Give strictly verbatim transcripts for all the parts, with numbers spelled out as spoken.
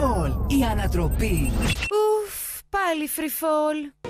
Fall, η ανατροπή. Ουφ, πάλι free fall.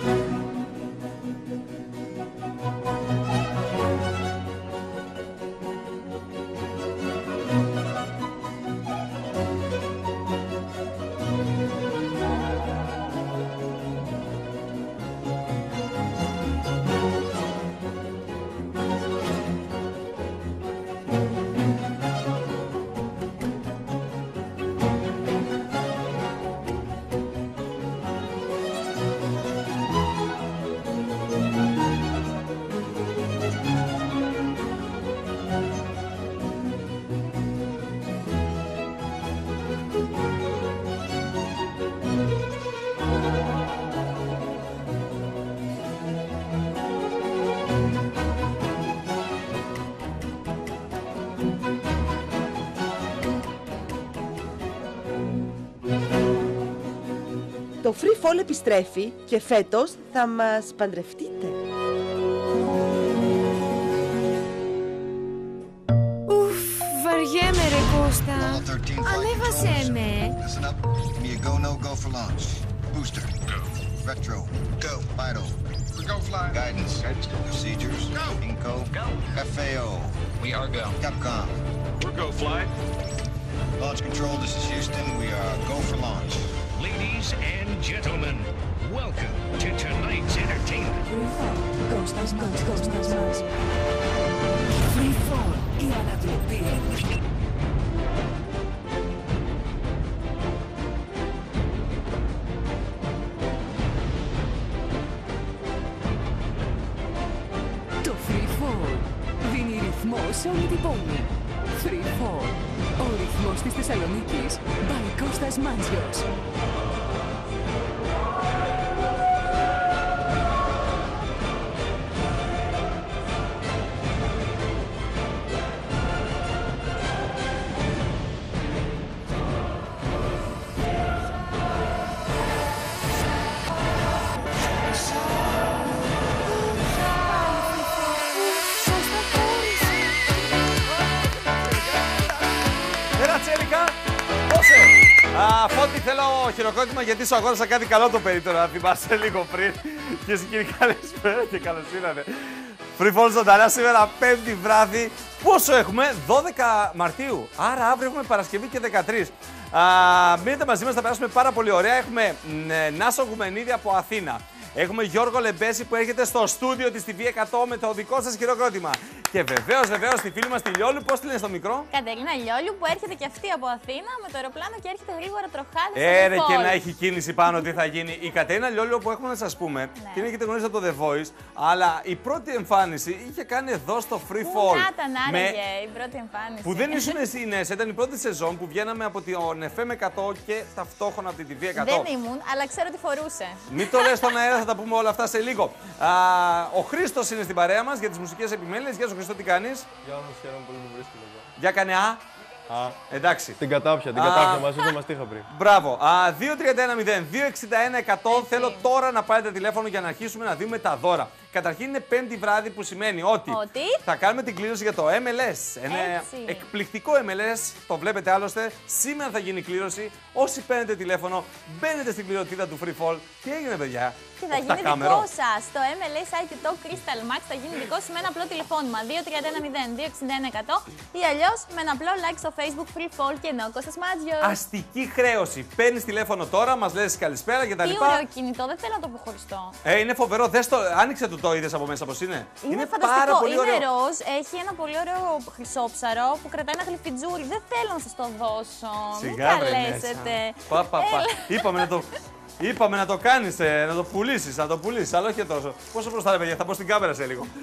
Το free fall επιστρέφει και φέτος θα μας παντρευτείτε. Ουφ, βαριέμαι ρε Κώστα. Ανέβασέ με. Listen up. Give me a go, no go for launch. Booster. Go. Retro. Go. Vital. Go fly. Guidance. Guidance. Procedures. Go. Inco. Go. F A O. We are go. Capcom. We're go fly. Launch control, this is Houston. We are go for launch. Ladies and gentlemen, welcome to tonight's entertainment. Κώστας Μάτς, Κώστας Μάτς. Free Fall, η ανατροπή. Το Free Fall δίνει ρυθμό σε όλη την πόλη. Free Fall, ο ρυθμός της Θεσσαλονίκης, by Κώστας Μάτζιος. Φώτη, θέλω χειροκρότημα γιατί σου αγόρασα κάτι καλό το περίπτωρο, να θυμάσαι λίγο πριν. Και εσύ κύριε καλησπέρα και καλώς ήρθατε. Free Fall ζωντανά σήμερα, πέμπτη βράδυ. Πόσο έχουμε? δώδεκα Μαρτίου. Άρα αύριο έχουμε Παρασκευή και δεκατρείς. Α, μείνετε μαζί μας, θα περάσουμε πάρα πολύ ωραία. Έχουμε ε, Νάσο Γουμενίδη από Αθήνα. Έχουμε Γιώργο Λεμπέση που έρχεται στο στούντιο της τι βι εκατό με το δικό σας χειροκρότημα. Και βεβαίως, βεβαίως, τη φίλη μας τη Λιόλου, πώς τη λένε στο μικρό? Κατερίνα Λιόλου, που έρχεται και αυτή από Αθήνα με το αεροπλάνο και έρχεται γρήγορα τροχάδι. Έρε και να έχει κίνηση πάνω, τι θα γίνει. Η Κατερίνα Λιόλου, που έχουμε να σας πούμε, ναι, την έχετε γνωρίσει από το The Voice, αλλά η πρώτη εμφάνιση είχε κάνει εδώ στο Free Fall. Πού να ήταν άραγε η πρώτη εμφάνιση? Που δεν ήσουν εσύ, Νέσσα, ήταν η πρώτη σεζόν που βγαίναμε από την εφ εμ εκατό και ταυτόχρονα από την τι βι εκατό. Δεν ήμουν, αλλά ξέρω τι φορούσε. Μην το λες στον αέρα, θα τα πούμε όλα αυτά σε λίγο. Α, ο Χρήστος είναι στην παρέα μας για τις μουσικές επιμέλειες. Γεια σου Χρήστο, τι κάνεις? Γεια μου, χαίρομαι πολύ που βρίσκεται εδώ. Για κάνε α. Α. Εντάξει. Την κατάπια, την κατάπια μας, όσο μας τύχα πριν. Μπράβο. δύο τρία ένα μηδέν δύο εξήντα ένα εκατό. Θέλω τώρα να πάρετε τηλέφωνο για να αρχίσουμε να δούμε τα δώρα. Καταρχήν είναι πέμπτη βράδυ που σημαίνει ότι, ότι θα κάνουμε την κλήρωση για το εμ ελ ες. Ένα εκπληκτικό εμ ελ ες, το βλέπετε άλλωστε. Σήμερα θα γίνει η κλήρωση. Όσοι παίρνετε τηλέφωνο, μπαίνετε στην κληροτίδα του Free Fall. Τι έγινε, παιδιά? Και θα γίνει δικό σας. Το εμ ελ ες άι κέι το Crystal Max θα γίνει δικό σας με ένα απλό τηλεφώνημα δύο τρία ένα μηδέν δύο εξήντα ένα εκατό ή αλλιώς με ένα απλό like στο Facebook Free Fall και ενώ Κώστας Μάτζιος. Αστική χρέωση. Παίρνεις τηλέφωνο τώρα, μας λες καλησπέρα και τα λοιπά. Τι ωραίο κινητό, δεν θέλω να το αποχωριστώ. Ε, είναι φοβερό. Δες το, άνοιξε το, το είδες από μέσα πώς είναι. Είναι, είναι φανταστικό. Πάρα πολύ είναι ροζ, έχει ένα πολύ ωραίο χρυσόψαρο που κρατάει ένα γλυφιτζούρι. Δεν θέλω να σας το δώσω. Σιγά, μην καλέσετε. Πα, πα, πα. Είπαμε να το... Είπαμε να το κάνεις, ε, να το πουλήσεις, να το πουλήσεις, αλλά όχι και τόσο. Πόσο μπροστά ρε παιδιά, θα πω στην κάμερα σε λίγο.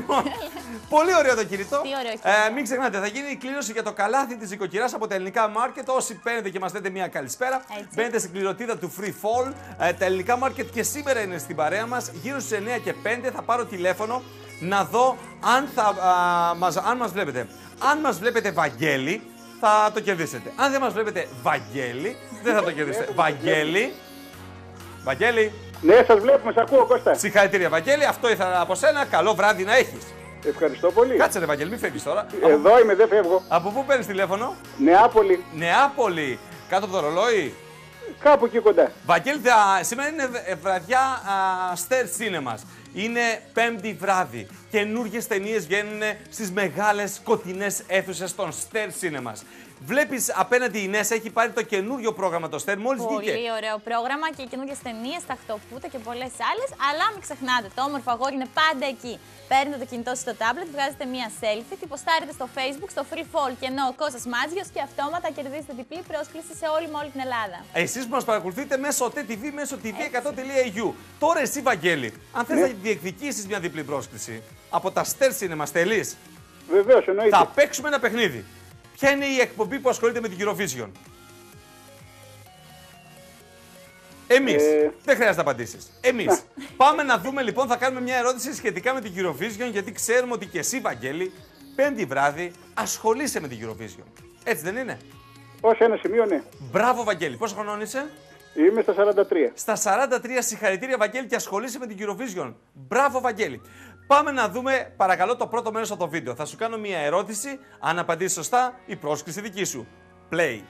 Πολύ ωραίο το κινητό. Τι ωραίο κινητό. Ε, μην ξεχνάτε, θα γίνει η κλήρωση για το καλάθι της οικοκυράς από τα ελληνικά μάρκετ. Όσοι παίρνετε και μας λέτε μια καλησπέρα, έτσι, μπαίνετε στην κληροτίδα του Free Fall. Ε, τα ελληνικά μάρκετ και σήμερα είναι στην παρέα μας. Γύρω στις εννιά και πέντε θα πάρω τηλέφωνο να δω αν, θα, α, μας, αν μας βλέπετε. Αν μας βλέπετε Βαγγέλη, θα το κερδίσετε. Αν δεν μας βλέπετε Βαγγέλη, δεν θα το κερδίσετε. Βαγγέλη. Βαγγέλη. Ναι, σας βλέπουμε, σας ακούω, Κώστα. Συγχαρητήρια, Βαγγέλη. Αυτό ήθελα από σένα. Καλό βράδυ να έχεις. Ευχαριστώ πολύ. Κάτσε ρε Βαγγέλη, μην φεύγεις τώρα. Εδώ είμαι, δεν φεύγω. Από πού παίρνεις τηλέφωνο? Νεάπολη. Νεάπολη. Κάτω από το ρολόι. Κάπου εκεί κοντά. Βαγγέλη, θα- σήμερα είναι ε, βραδιά α, Star Cinemas. Είναι πέμπτη βράδυ. Καινούργιες ταινίες βγαίνουν στις μεγάλες σκοτεινές αίθουσες των Star Cinemas. Βλέπεις απέναντι η Νέσα έχει πάρει το καινούριο πρόγραμμα το Star, μόλις βγήκε. Πολύ ωραίο πρόγραμμα και καινούργιες ταινίες, ταχτοπούτα και πολλές άλλες. Αλλά μην ξεχνάτε, το όμορφο αγόρι είναι πάντα εκεί. Παίρνετε το κινητό σας στο tablet, βγάζετε μία selfie, τη ποστάρετε στο Facebook, στο Free Fall και ενώ ο Κώστας Μάτζιος και αυτόματα κερδίζετε διπλή πρόσκληση σε όλη με όλη την Ελλάδα. Εσείς που μας παρακολουθείτε μέσω τι τι βι, μέσω τι βι εκατό τελεία ι γιου. Τώρα εσύ, Βαγγέλη, αν θες Ναι. να διεκδικήσεις μια διπλή πρόσκληση από τα Star Cinemas, θέλεις? Βεβαίως, εννοείται. Θα παίξουμε ένα παιχνίδι. Ποια είναι η εκπομπή που ασχολείται με την Eurovision? Εμείς. Ε... Δεν χρειάζεται να απαντήσεις. Εμείς. Πάμε να δούμε λοιπόν, θα κάνουμε μια ερώτηση σχετικά με την Eurovision, γιατί ξέρουμε ότι και εσύ, Βαγγέλη, πέμπτη βράδυ ασχολείσαι με την Eurovision. Έτσι δεν είναι? Ως ένα σημείο, ναι. Μπράβο, Βαγγέλη. Πόσο χρονών είσαι? Είμαι στα σαράντα τρία. Στα σαράντα τρία, συγχαρητήρια, Βαγγέλη, και ασχολείσαι με την Eurovision. Μπράβο, Βαγγέλη. Πάμε να δούμε, παρακαλώ, το πρώτο μέρος από το βίντεο. Θα σου κάνω μια ερώτηση. Αν απαντήσεις σωστά, η πρόσκληση δική σου. Play.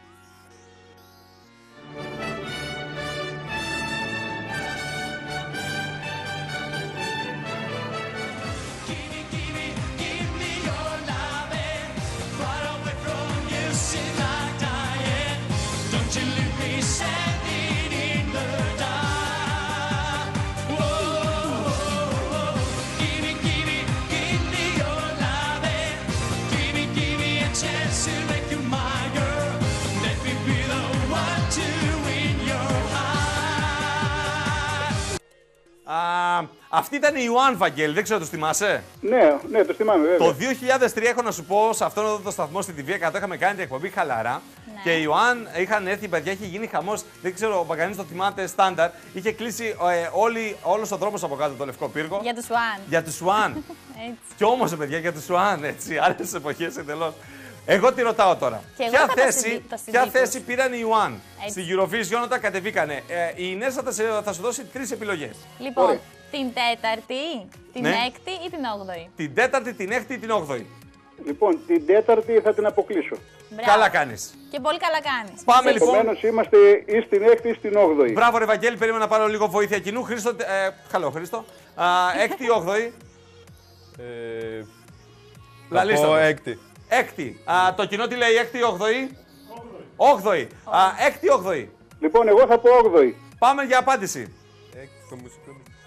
Α, αυτή ήταν η Ιωάνν, Βαγγέλη, δεν ξέρω, το θυμάσαι? Ναι, ναι, το θυμάμαι, βέβαια. Το δύο χιλιάδες τρία, έχω να σου πω, σε αυτόν εδώ το σταθμό στη τι βι εκατό είχαμε κάνει την εκπομπή χαλαρά. Ναι. Και η Ιωάνν είχαν έρθει, παιδιά, είχε γίνει χαμός. Δεν ξέρω, ο Παγκανής το θυμάται, στάνταρ. Είχε κλείσει ε, όλη, όλος ο δρόμος από κάτω το Λευκό Πύργο. Για τους One. Για τους Ιωάνν. Κι όμως, παιδιά, για τους Ιωάνν, έτσι, άλλες εποχές εντελώς. Εγώ τη ρωτάω τώρα. Και εγώ Ποια θα τα θέση, συντή- τα ποια συντύπους. θέση πήραν οι Ιωάνν Έτσι. στη Eurovision όταν κατεβήκανε? Ε, η Ινέσσα θα, σε- θα σου δώσει τρεις επιλογές. Λοιπόν, Ωραία. την τέταρτη, την Ναι. έκτη ή την όγδοη? Την τέταρτη, την έκτη ή την όγδοη? Λοιπόν, την τέταρτη θα την αποκλείσω. Μπράβο. Καλά κάνεις. Και πολύ καλά κάνεις. Πάμε λοιπόν. Επομένως είμαστε ή στην έκτη ή στην όγδοη. Μπράβο, ρε Βαγγέλη, περίμενα να πάρω λίγο βοήθεια κοινού. Χρήστο, ε, καλό, Χρήστο. Α, έκτη ή όγδοη? Ε, Λαλίστε θα πω το. έκτη. Έκτη. Α, το κοινό τι λέει, έκτη ή όγδοη? Όγδοη. Α, έκτη ή όγδοη? Λοιπόν, εγώ θα πω όγδοη. Πάμε για απάντηση. Έκτη το μουσικό.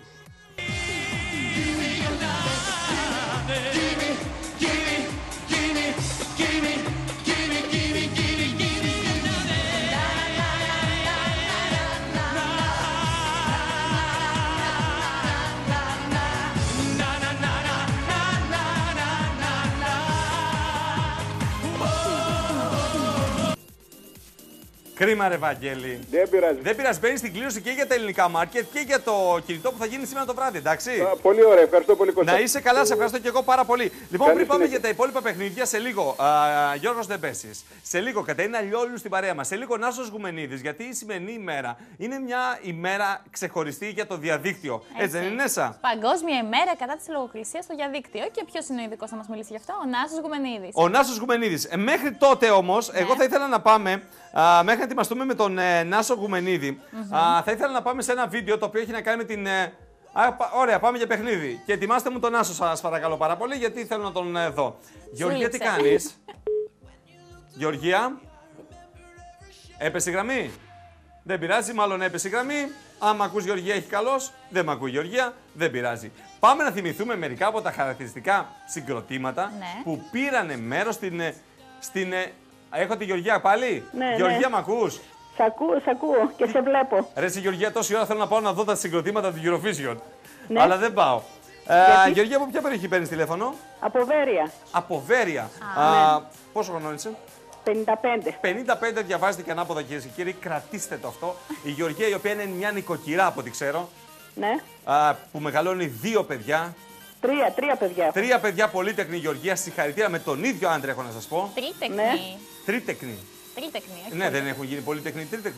Κρίμα, ρε Βαγγέλη. Δεν πειράζει. Δεν πειράζει, παίρνει την κλήρωση και για τα ελληνικά μάρκετ και για το κινητό που θα γίνει σήμερα το βράδυ, εντάξει. Α, πολύ ωραία, ευχαριστώ πολύ, Κώστα. Να είσαι καλά, σε ευχαριστώ και εγώ πάρα πολύ. Λοιπόν, Καλή πριν πάμε συνέχεια. για τα υπόλοιπα παιχνίδια, σε λίγο α, Γιώργος Ντεμπέσης, σε λίγο Κατερίνα Λιόλου στην παρέα μας, σε λίγο Νάσος Γουμενίδης, γιατί η σημερινή ημέρα είναι μια ημέρα ξεχωριστή για το διαδίκτυο. Έτσι, δεν είναι, Νέσα? Παγκόσμια ημέρα κατά της λογοκρισίας στο διαδίκτυο. Και ποιος είναι ο ειδικός να μας μιλήσει γι' αυτό? Ο Νάσος Γουμενίδης. Ο Νάσος Γουμενίδης. Ε, μέχρι τότε όμως, εγώ θα ήθελα να πάμε, α, μέχρι να ετοιμαστούμε με τον ε, Νάσο Γουμενίδη, α, θα ήθελα να πάμε σε ένα βίντεο το οποίο έχει να κάνει με την... Ε, α, πα- ωραία, πάμε για παιχνίδι. Και ετοιμάστε μου τον Νάσο, σας παρακαλώ πάρα πολύ, γιατί θέλω να τον ε, δω. Γεωργία, τι λείψε. κάνεις? Γεωργία, έπεσε η γραμμή? Δεν πειράζει, μάλλον έπεσε η γραμμή. Άμα ακούς Γεωργία, έχει καλός. Δεν με ακούει Γεωργία, δεν πειράζει. Πάμε να θυμηθούμε μερικά από τα χαρακτηριστικά συγκροτήματα Ναι. που πήρανε μέρος στην. ε, στην ε, έχω τη Γεωργία πάλι. Ναι, Γεωργία, ναι. μ' ακούς? Σ' ακούω, σ' ακούω και σε βλέπω. Ρε εσύ, Γεωργία, τόση ώρα θέλω να πάω να δω τα συγκροτήματα του Eurovision. Ναι. Αλλά δεν πάω. Ε, Γιατί? Γεωργία, από ποια περιοχή παίρνεις τηλέφωνο? Από Βέρεια, Από Βέρεια. Α, Α, πόσο χρονών είσαι? πενήντα πέντε. πενήντα πέντε, διαβάζετε και ανάποδα, κυρίες και κύριοι. Κρατήστε το αυτό. Η Γεωργία, η οποία είναι μια νοικοκυρά από ό,τι ξέρω, Ναι, α, που μεγαλώνει δύο παιδιά. τρία, τρία παιδιά. Τρία παιδιά, πολύτεκνη Γεωργία. Συγχαρητήρια με τον ίδιο άντρα, έχω να σας πω. Τρίτεκνη. Ναι. Τρίτεκνη. Τρίτεκνη, όχι Ναι, δεν πολύτεκνη. έχουν γίνει πολύτεκνοι, τρίτεκνοι.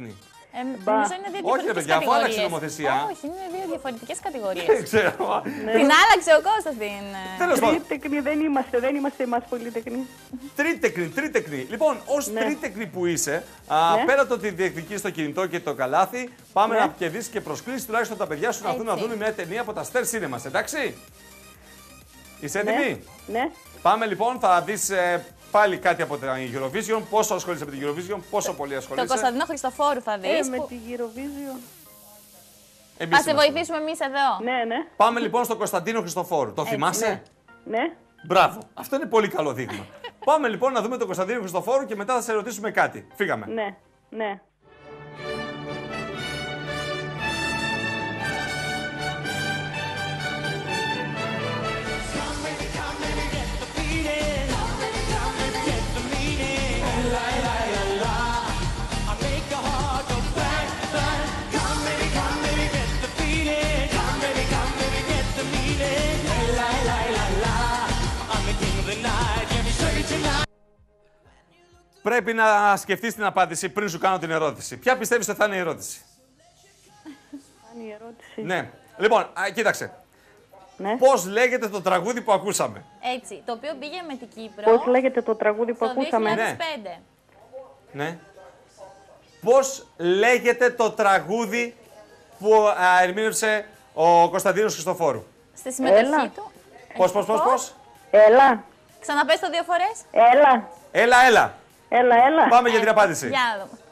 Ε, νομίζω είναι δύο Όχι, ρε διαφορετικές παιδιά, αφού άλλαξε η κατηγορίες. νομοθεσία. Όχι, είναι δύο διαφορετικές κατηγορίες. Δεν ξέρω. Την άλλαξε ο Κώστας την. Τέλος πάντων. Τρίτεκνοι δεν είμαστε, δεν είμαστε εμάς πολυτεκνοί. Τρίτεκνη, τρίτεκνη. Λοιπόν, ως Ναι. τρίτεκνη που είσαι, α, Ναι. πέρα το ότι διεκδικείς το κινητό και το καλάθι, πάμε Ναι. να κερδίσεις και προσκλήσεις τουλάχιστον τα παιδιά σου να έρθουν να Έτσι. δουν μια ταινία από τα Star Cinemas, εντάξει. Είσαι έτοιμη? Ναι. Πάμε λοιπόν, θα δεις ε, πάλι κάτι από την Eurovision. Πόσο ασχολείσαι με την Eurovision, πόσο πολύ Το ασχολείσαι. Κωνσταντινό Χριστοφόρου θα Ε, δεις. με που- τη Eurovision. Εμείς Θα σε είμαστε. βοηθήσουμε εμείς εδώ. Ναι, ναι. Πάμε λοιπόν στο Κωνσταντίνο Χριστοφόρου. Το θυμάσαι? Ναι. Ναι. Μπράβο. Αυτό είναι πολύ καλό δείγμα. Πάμε λοιπόν να δούμε τον Κωνσταντίνο Χριστοφόρου και μετά θα σε ρωτήσουμε κάτι. Φύγαμε. Ναι. Ναι. Πρέπει να σκεφτείς την απάντηση πριν σου κάνω την ερώτηση. Ποια πιστεύεις ότι θα είναι η ερώτηση? Αν η ερώτηση. Ναι. Λοιπόν, α, κοίταξε. Ναι. Πώς λέγεται το τραγούδι που ακούσαμε? Έτσι, το οποίο πήγε με την Κύπρο Πώς λέγεται το τραγούδι που το ακούσαμε. δύο χιλιάδες πέντε. Ναι. Πώς λέγεται το τραγούδι που α, ερμήνευσε ο Κωνσταντίνος Χριστοφόρου? Στη συμμετοχή Έλα. του. Πώς, πώς, πώς, πώς? Έλα. Ξαναπες το δύο φορές. Έλα. Έλα, έλα. Έλα, έλα. Πάμε για την απάντηση. Για να δούμε.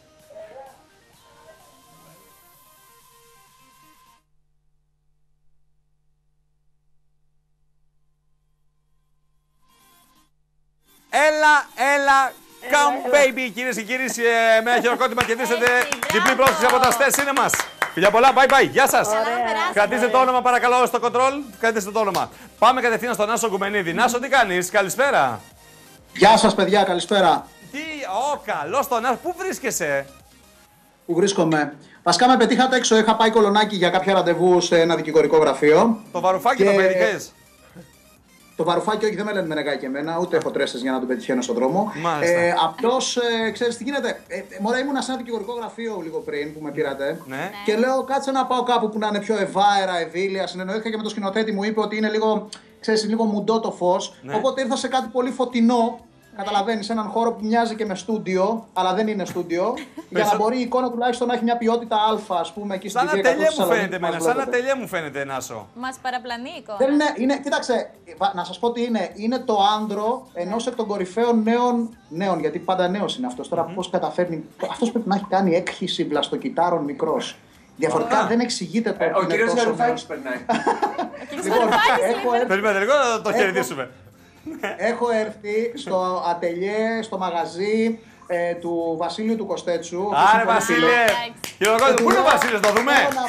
Έλα, έλα, come baby, κυρίες και κύριοι, ε, με ένα χειροκρότημα κερδίσετε διπλή πρόσκληση από τα Star Cinemas. Φιλιά πολλά, bye bye, γεια σας. Καλά να περάσετε. Κρατήστε το όνομα παρακαλώ στο control, κρατήστε το όνομα. Πάμε κατευθείαν στον Νάσο Γκουμενίδη. Νάσο, τι κάνεις, καλησπέρα. Γεια σας παιδιά, καλησπέρα. Τι, ω, καλώς τον Νάσο, πού βρίσκεσαι? Πού βρίσκομαι? Βασικά με πετύχατε έξω, είχα πάει Κολονάκι για κάποια ραντεβού σε ένα δικηγορικό γραφείο. Το βαρουφάκι Και- το πετύχες? Το βαρουφάκι, όχι, δεν με λένε με νεγάκι εμένα, ούτε έχω τρέστες για να τον πετυχαίνω στον δρόμο. Μάλιστα. Ε, απλώς, ε, ξέρεις τι γίνεται. Ε, μωρέ, ήμουνα σε ένα δικηγορικό γραφείο λίγο πριν που με πήρατε. Ναι. Και λέω, κάτσε να πάω κάπου που να είναι πιο ευάερα, ευήλια. Συνεννοήθηκα και με τον σκηνοθέτη, μου είπε ότι είναι λίγο, ξέρεις, λίγο μουντό το φως. Ναι. Οπότε ήρθα σε κάτι πολύ φωτεινό. Καταλαβαίνεις, σε έναν χώρο που μοιάζει και με στούντιο, αλλά δεν είναι στούντιο. για να μπορεί η εικόνα τουλάχιστον να έχει μια ποιότητα Α, ας πούμε, εκεί στην Σαν T V ατελιέ εκατό μου Θεσσαλονίκη φαίνεται που μας εμένα, σαν βλέπετε. ατελιέ μου φαίνεται, Νάσο. Μας παραπλανεί η εικόνα. Δεν είναι, είναι, κοίταξε, βα- να σας πω τι είναι. Είναι το άνδρο ενός εκ των κορυφαίων νέων, νέων, γιατί πάντα νέος είναι αυτός. Τώρα πώς καταφέρνει, αυτός πρέπει να έχει κάνει έκχυση βλαστοκυτάρων μικρός. Διαφορετικά δεν εξηγείται το Ε, ο είναι κύριος τόσο Γαρουφάκης νέος. περνάει. Λοιπόν, έχω έρθει, Περιμένετε λίγο να το Έχω- χαιρετήσουμε. έχω έρθει στο ατελιέ, στο μαγαζί ε, του Βασίλειου του Κωστέτσου. ο οποίος Άρε είναι πολύ φίλος. Βασίλε, χειροκρότημα, πού είναι ο Βασίλης, το δούμε. Θέλω να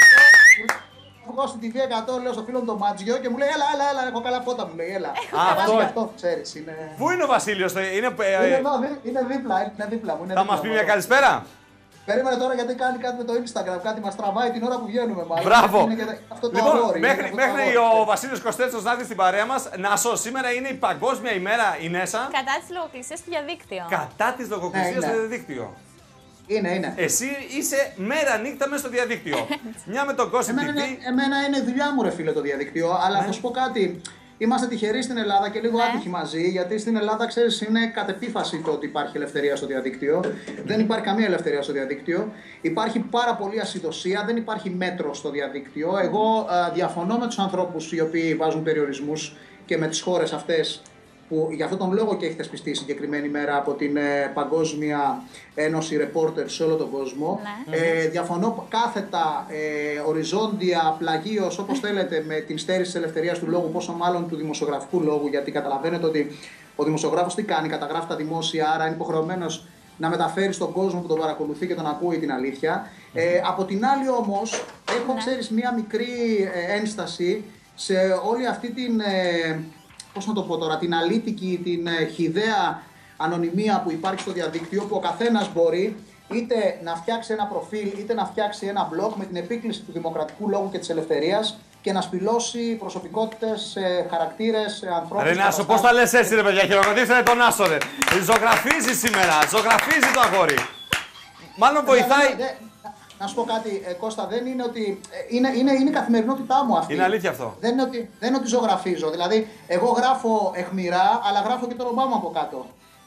πω, βγω στην T V εκατό, λέω στο φίλο μου τον Μάτζιο και μου λέει: Έλα, έλα, έλα, έχω καλά φώτα, μου λέει: Έλα. Α, αυτό. Και αυτό ξέρεις, είναι. Πού είναι ο Βασίλειος, είναι... ε, Είναι ε, εδώ, δι- είναι δίπλα, είναι δίπλα μου. είναι Θα δίπλα μας πει μου μια εδώ. καλησπέρα. Περίμενε τώρα γιατί κάνει κάτι με το Instagram, κάτι μας τραβάει την ώρα που βγαίνουμε μάλλον. Μπράβο. Είναι και αυτό το Λοιπόν, αγόρι, είναι μέχρι, αυτό το μέχρι αγόρι. ο Βασίλης Κωστέτσος να έρθει στην παρέα μας, Νάσο, σήμερα είναι η παγκόσμια ημέρα, η Νέσα, Κατά της λογοκρισίας στο διαδίκτυο. κατά της λογοκρισίας Ναι, στο ναι. διαδίκτυο. Είναι, είναι. Εσύ είσαι μέρα νύχτα μέσα στο διαδίκτυο. Μια με τον Gossip Εμένα τι βι. είναι, εμένα είναι δουλειά μου, ρε φίλε, το διαδικτύο. Αλλά Ναι. θα σου πω κάτι. Είμαστε τυχεροί στην Ελλάδα και λίγο άτυχοι μαζί, γιατί στην Ελλάδα, ξέρεις, είναι κατ' επίφαση το ότι υπάρχει ελευθερία στο διαδίκτυο. Δεν υπάρχει καμία ελευθερία στο διαδίκτυο. Υπάρχει πάρα πολλή ασυδοσία, δεν υπάρχει μέτρο στο διαδίκτυο. Εγώ α, διαφωνώ με τους ανθρώπους οι οποίοι βάζουν περιορισμούς και με τις χώρες αυτές που για αυτόν τον λόγο και έχει θεσπιστεί η συγκεκριμένη μέρα από την ε, Παγκόσμια Ένωση Reporters σε όλο τον κόσμο. Ναι. Ε, διαφωνώ κάθετα, ε, οριζόντια, πλαγίως, όπως θέλετε, με την στέρηση της ελευθερίας του λόγου, πόσο μάλλον του δημοσιογραφικού λόγου, γιατί καταλαβαίνετε ότι ο δημοσιογράφος τι κάνει, καταγράφει τα δημόσια, άρα είναι υποχρεωμένος να μεταφέρει στον κόσμο που τον παρακολουθεί και τον ακούει την αλήθεια. Ε, από την άλλη όμως, έχω, ξέρεις, μία μικρή ε, ένσταση σε όλη αυτή την... Ε, πώς να το πω τώρα, την αλήτικη, την ε, χυδαία ανωνυμία που υπάρχει στο διαδίκτυο, που ο καθένας μπορεί είτε να φτιάξει ένα προφίλ, είτε να φτιάξει ένα blog με την επίκληση του δημοκρατικού λόγου και της ελευθερίας και να σπηλώσει προσωπικότητες, ε, χαρακτήρες, ε, ανθρώπους. Ρε Νάσο, πώς τα λες έτσι ρε παιδιά, χειροκροτήστε τον Νάσο ρε. Ζωγραφίζει σήμερα, ζωγραφίζει το αγόρι. Μάλλον βοηθάει. Ναι, να σου πω κάτι, ε, Κώστα, δεν είναι ότι. Ε, είναι, είναι, είναι η καθημερινότητά μου αυτή. Είναι αλήθεια αυτό. Δεν είναι ότι, δεν είναι ότι ζωγραφίζω. Δηλαδή, εγώ γράφω αιχμηρά, αλλά γράφω και τον Ομπάμα από κάτω.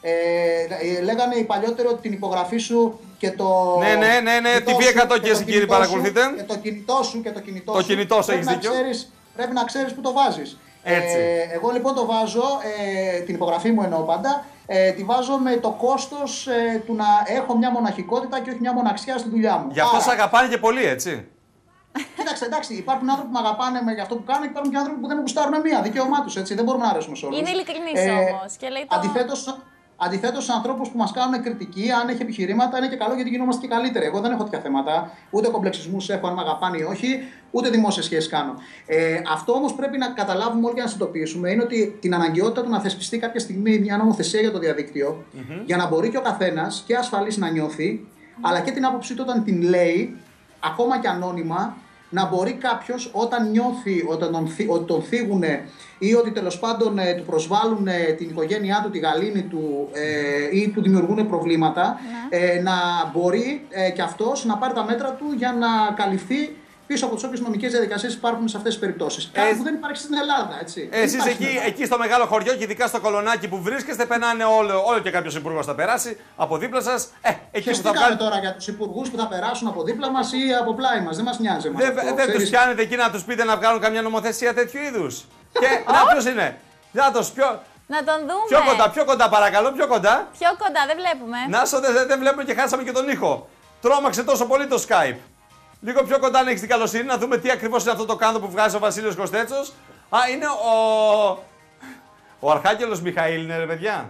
Ε, λέγανε οι παλιότεροι ότι την υπογραφή σου και το. Ναι, ναι, ναι, ναι. τι βι εκατό και εσείς κύριοι παρακολουθείτε. Και το κινητό σου και το κινητό το σου. Κινητό σου έχεις δίκιο. Ξέρεις, πρέπει να ξέρεις που το βάζεις. Έτσι. Ε, εγώ λοιπόν το βάζω, ε, την υπογραφή μου εννοώ πάντα, ε, τη βάζω με το κόστος ε, του να έχω μια μοναχικότητα και όχι μια μοναξιά στη δουλειά μου. Γι' αυτό σε αγαπάνε και πολύ, έτσι. Κοίταξε, εντάξει, υπάρχουν άνθρωποι που με αγαπάνε με αυτό που κάνω και υπάρχουν και άνθρωποι που δεν με γουστάρουν μία. Δικαίωμά τους, έτσι. Δεν μπορούμε να αρέσουμε σε όλους. Είναι ειλικρινής ε, όμως. Και λέει το... Αντιθέτως, Αντιθέτως, στους ανθρώπους που μας κάνουν κριτική, αν έχει επιχειρήματα, είναι και καλό γιατί γινόμαστε και καλύτεροι. Εγώ δεν έχω τέτοια θέματα. Ούτε κομπλεξισμούς έχω αν με αγαπάνε ή όχι, ούτε δημόσιες σχέσεις κάνω. Ε, αυτό όμως πρέπει να καταλάβουμε όλοι και να συνειδητοποιήσουμε είναι ότι την αναγκαιότητα του να θεσπιστεί κάποια στιγμή μια νομοθεσία για το διαδίκτυο, mm-hmm. για να μπορεί και ο καθένας και ασφαλής να νιώθει, mm-hmm. αλλά και την άποψή του όταν την λέει, ακόμα και ανώνυμα, να μπορεί κάποιος όταν νιώθει όταν τον, ότι τον θίγουν ή ότι τέλος πάντων ε, του προσβάλλουν ε, την οικογένειά του, τη γαλήνη του ε, ή του δημιουργούν προβλήματα, ναι. ε, να μπορεί ε, και αυτός να πάρει τα μέτρα του για να καλυφθεί πίσω από τις όποιες νομικές διαδικασίες υπάρχουν σε αυτές τις περιπτώσεις. Κάτι ε, που δεν υπάρχει στην Ελλάδα, έτσι. Εσείς εκεί, εκεί στο μεγάλο χωριό και ειδικά στο Κολονάκι που βρίσκεστε, περνάνε όλο, όλο και κάποιος υπουργός θα περάσει από δίπλα σας. Ε, εκεί που θα βγάλει τώρα για τους υπουργούς που θα περάσουν από δίπλα μας ή από πλάι μας. Δεν μας νοιάζει. Δεν δε, δε τους πιάνετε εκεί να τους πείτε να βγάλουν καμιά νομοθεσία τέτοιου είδους. Και να ποιος είναι. Να το πιο. Να τον δούμε. Πιο κοντά, πιο κοντά, παρακαλώ, πιο κοντά. Πιο κοντά, δεν βλέπουμε. Να σου δεν δε βλέπουμε και χάσαμε και τον ήχο. Τρώμαξε τόσο πολύ το Skype. Λίγο πιο κοντά αν έχεις την καλοσύνη να δούμε τι ακριβώς είναι αυτό το κάνδο που βγάζει ο Βασίλειος Κωστέτσος. Α, είναι ο. Ο Αρχάγγελος Μιχαήλ, είναι ρε παιδιά.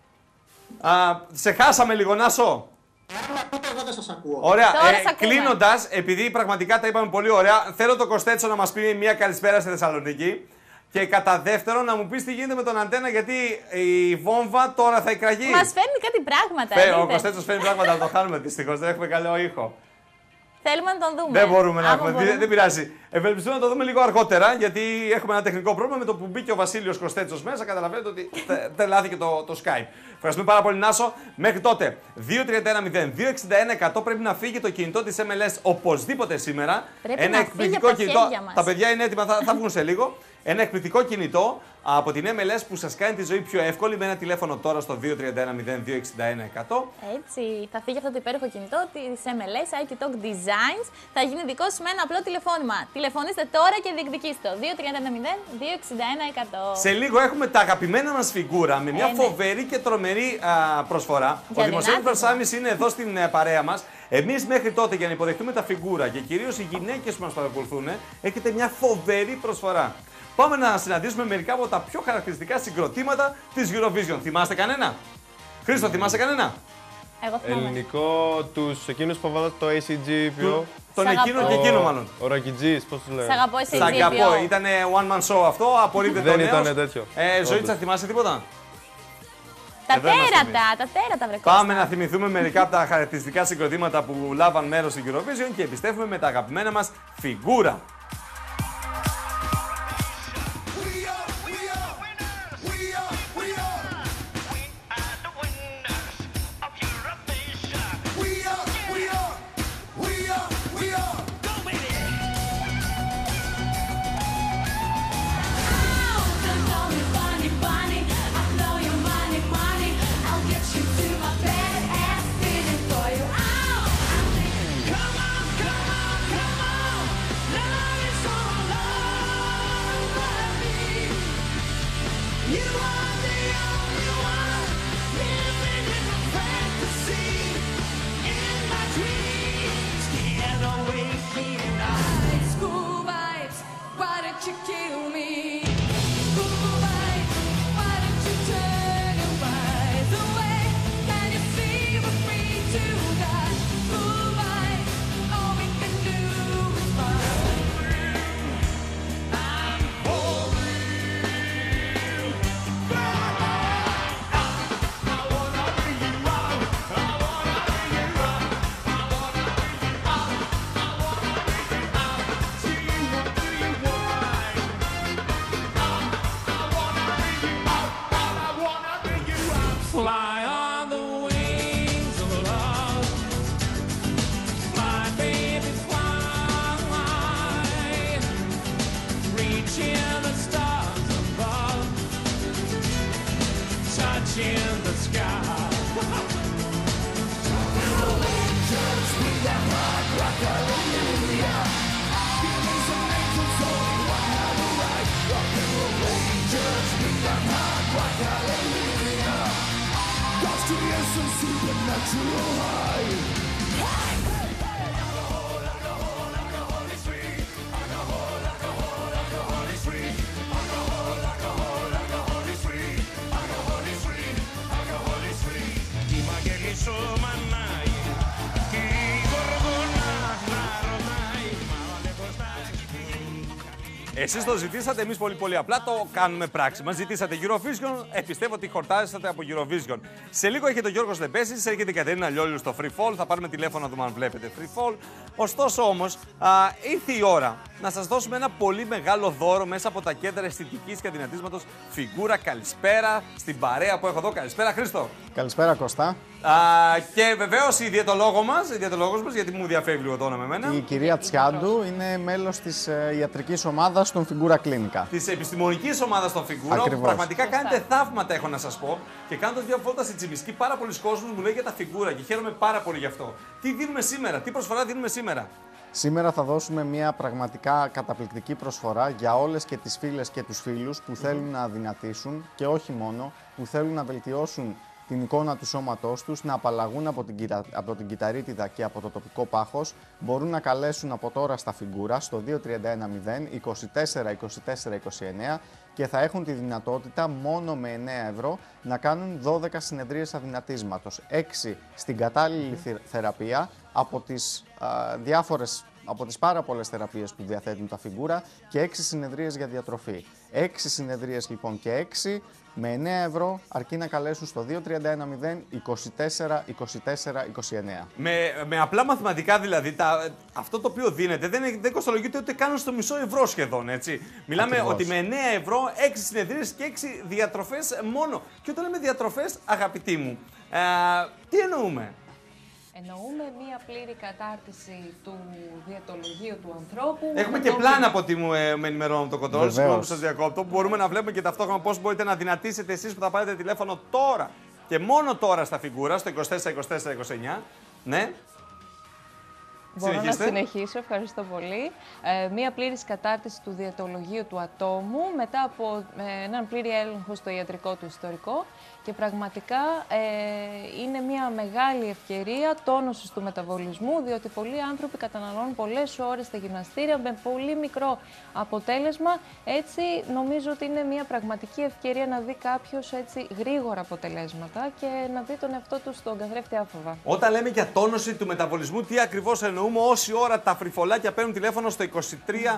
Α, σε χάσαμε λίγο, Νάσο. Εγώ δεν σας ακούω. Ωραία, ε, κλείνοντας, επειδή πραγματικά τα είπαμε πολύ ωραία, θέλω το Κωστέτσο να μας πει μια καλησπέρα στη Θεσσαλονίκη. Και κατά δεύτερον, να μου πεις τι γίνεται με τον Αντένα, γιατί η βόμβα τώρα θα εκραγεί. Μας φέρνει κάτι πράγματα. Φέ, ο Κωστέτσος φέρνει πράγματα, αλλά το χάνουμε δυστυχώς. Δεν έχουμε καλό ήχο. Θέλουμε να τον δούμε. Δεν μπορούμε να Άμα έχουμε. μπορούμε. Δεν, δεν πειράζει. Ευελπιστούμε να το δούμε λίγο αργότερα, γιατί έχουμε ένα τεχνικό πρόβλημα με το που μπήκε ο Βασίλειος Κωστέτσος μέσα. Καταλαβαίνετε ότι τελάθηκε το, το Skype. Ευχαριστούμε πάρα πολύ, Νάσο. Μέχρι τότε, δύο τρία ένα μηδέν δύο έξι ένα εκατό πρέπει να φύγει το κινητό της εμ ελ ες οπωσδήποτε σήμερα. Πρέπει ένα να εκπληκτικό φύγει κινητό. Από τα, τα παιδιά είναι έτοιμα, θα, θα βγουν σε λίγο. Ένα εκπληκτικό κινητό από την εμ ελ ες που σας κάνει τη ζωή πιο εύκολη με ένα τηλέφωνο τώρα στο δύο τρία ένα μηδέν δύο έξι ένα εκατό. Έτσι, θα φύγει αυτό το υπέροχο κινητό της εμ ελ ες άι κιου Talk Designs. Θα γίνει δικό σας με ένα απλό τηλεφώνημα. Τηλεφωνήστε τώρα και διεκδικήστε το δύο τρία ένα μηδέν δύο έξι ένα εκατό. Σε λίγο έχουμε τα αγαπημένα μας φιγούρα με μια ε, ναι. φοβερή και τρομερή α, προσφορά. Για ο Δημοσίος Περσάμις είναι εδώ στην uh, παρέα μας. Εμείς μέχρι τότε για να υποδεχτούμε τα φιγούρα και κυρίως οι γυναίκες που μας παρακολουθούν, έχετε μια φοβερή προσφορά. Πάμε να συναντήσουμε μερικά από τα πιο χαρακτηριστικά συγκροτήματα της Eurovision. Θυμάστε κανένα? Χρήστο, θυμάστε κανένα? Εγώ θυμάμαι. Ελληνικό, τους εκείνους που βάλατε το έι σι τζι ποιο? Τον εκείνο και εκείνο μάλλον. Ο Ρακιτζής, πώς το λένε. Σ' αγαπώ έι σι τζι. Σ' αγαπώ, ήταν one man show αυτό, απολύτω το νέος. Δεν ήταν τέτοιο. Ε, Ζωήτσα, θυμάσαι τίποτα? Τα τέρατα, τα τέρατα βρε Κώστα. Πάμε να θυμηθούμε μερικά από τα χαρακτηριστικά συγκροτήματα που λάβαν μέρος στην Eurovision και επιστρέφουμε με τα αγαπημένα μας φιγούρα. Fly on the wings of love, my baby. touching the sky. Supernatural high. Εσείς το ζητήσατε, εμείς πολύ πολύ απλά το κάνουμε πράξη. Μας ζητήσατε Eurovision, ε, πιστεύω ότι χορτάζεστε από Eurovision. Σε λίγο έχετε ο Γιώργος Λεμπέσης, έρχεται η Κατερίνα Λιόλιου στο Free Fall, θα πάρουμε τηλέφωνο να δούμε αν βλέπετε Free Fall. Ωστόσο όμως, α, ήρθε η ώρα να σας δώσουμε ένα πολύ μεγάλο δώρο μέσα από τα κέντρα αισθητικής και αδυνατίσματος Φιγκούρα. Καλησπέρα στην παρέα που έχω εδώ. Καλησπέρα Χρήστο. Καλησπέρα Κώστα. Α, και βεβαίως η διαιτολόγο μας, η διαιτολόγος μας, γιατί μου διαφεύγει λίγο το όνομα εμένα. Η κυρία Τσιάντου είναι μέλος της ε, ιατρικής ομάδας των Φιγκούρα Κλίνικα. Της επιστημονικής ομάδας των Φιγκούρα, που πραγματικά κάνετε θαύματα, έχω να σας πω. Και κάνοντας μια βόλτα στη Τσιμισκή, πάρα πολλοί κόσμος μου λέει για τα Φιγκούρα και χαίρομαι πάρα πολύ γι' αυτό. Τι δίνουμε σήμερα, τι προσφορά δίνουμε σήμερα? Σήμερα θα δώσουμε μια πραγματικά καταπληκτική προσφορά για όλες και τις φίλες και τους φίλους που θέλουν να αδυνατήσουν και όχι μόνο, που θέλουν να βελτιώσουν την εικόνα του σώματός τους, να απαλλαγούν από την, κυτα... από την κυταρίτιδα και από το τοπικό πάχος. Μπορούν να καλέσουν από τώρα στα Φιγκούρα στο δύο τρία ένα μηδέν είκοσι τέσσερα είκοσι τέσσερα είκοσι εννέα και θα έχουν τη δυνατότητα μόνο με εννέα ευρώ να κάνουν δώδεκα συνεδρίες αδυνατίσματος. έξι στην κατάλληλη θεραπεία από τις α, διάφορες, από τις πάρα πολλές θεραπείες που διαθέτουν τα Φιγκούρα και έξι συνεδρίες για διατροφή. έξι συνεδρίες λοιπόν και έξι με εννέα ευρώ, αρκεί να καλέσουν στο δύο τρία ένα μηδέν είκοσι τέσσερα είκοσι τέσσερα είκοσι εννέα. Με, με απλά μαθηματικά δηλαδή, τα, αυτό το οποίο δίνεται δεν, δεν κοστολογείται ούτε καν στο μισό ευρώ σχεδόν, έτσι. Μιλάμε Ακριβώς. ότι με εννέα ευρώ, έξι συνεδρίες και έξι διατροφές μόνο. Και όταν λέμε διατροφές, αγαπητοί μου, ε, τι εννοούμε? Εννοούμε μία πλήρη κατάρτιση του διαιτολογίου του ανθρώπου. Έχουμε και πλάνα από ό,τι μου ε, με ενημερώνω το κοντρόλ. Συγγνώμη που σας διακόπτω. Που μπορούμε να βλέπουμε και ταυτόχρονα πώς μπορείτε να δυνατήσετε εσείς που θα πάρετε τηλέφωνο τώρα και μόνο τώρα στα Φιγκούρα, στο είκοσι τέσσερα είκοσι τέσσερα είκοσι εννέα. Ναι. Μπορώ Συνεχίστε. να συνεχίσω, ευχαριστώ πολύ. Ε, μία πλήρης κατάρτιση του διαιτολογίου του ατόμου μετά από ε, έναν πλήρη έλεγχο στο ιατρικό του ιστορικό και πραγματικά ε, είναι μια μεγάλη ευκαιρία τόνωσης του μεταβολισμού, διότι πολλοί άνθρωποι καταναλώνουν πολλές ώρες στα γυμναστήρια με πολύ μικρό αποτέλεσμα. Έτσι νομίζω ότι είναι μια πραγματική ευκαιρία να δει κάποιος έτσι γρήγορα αποτελέσματα και να δει τον εαυτό του στον καθρέφτη άφοβα. Όταν λέμε για τόνωση του μεταβολισμού, τι ακριβώς εννοούμε? Όση ώρα τα φριφολάκια παίρνουν τηλέφωνο στο είκοσι τρία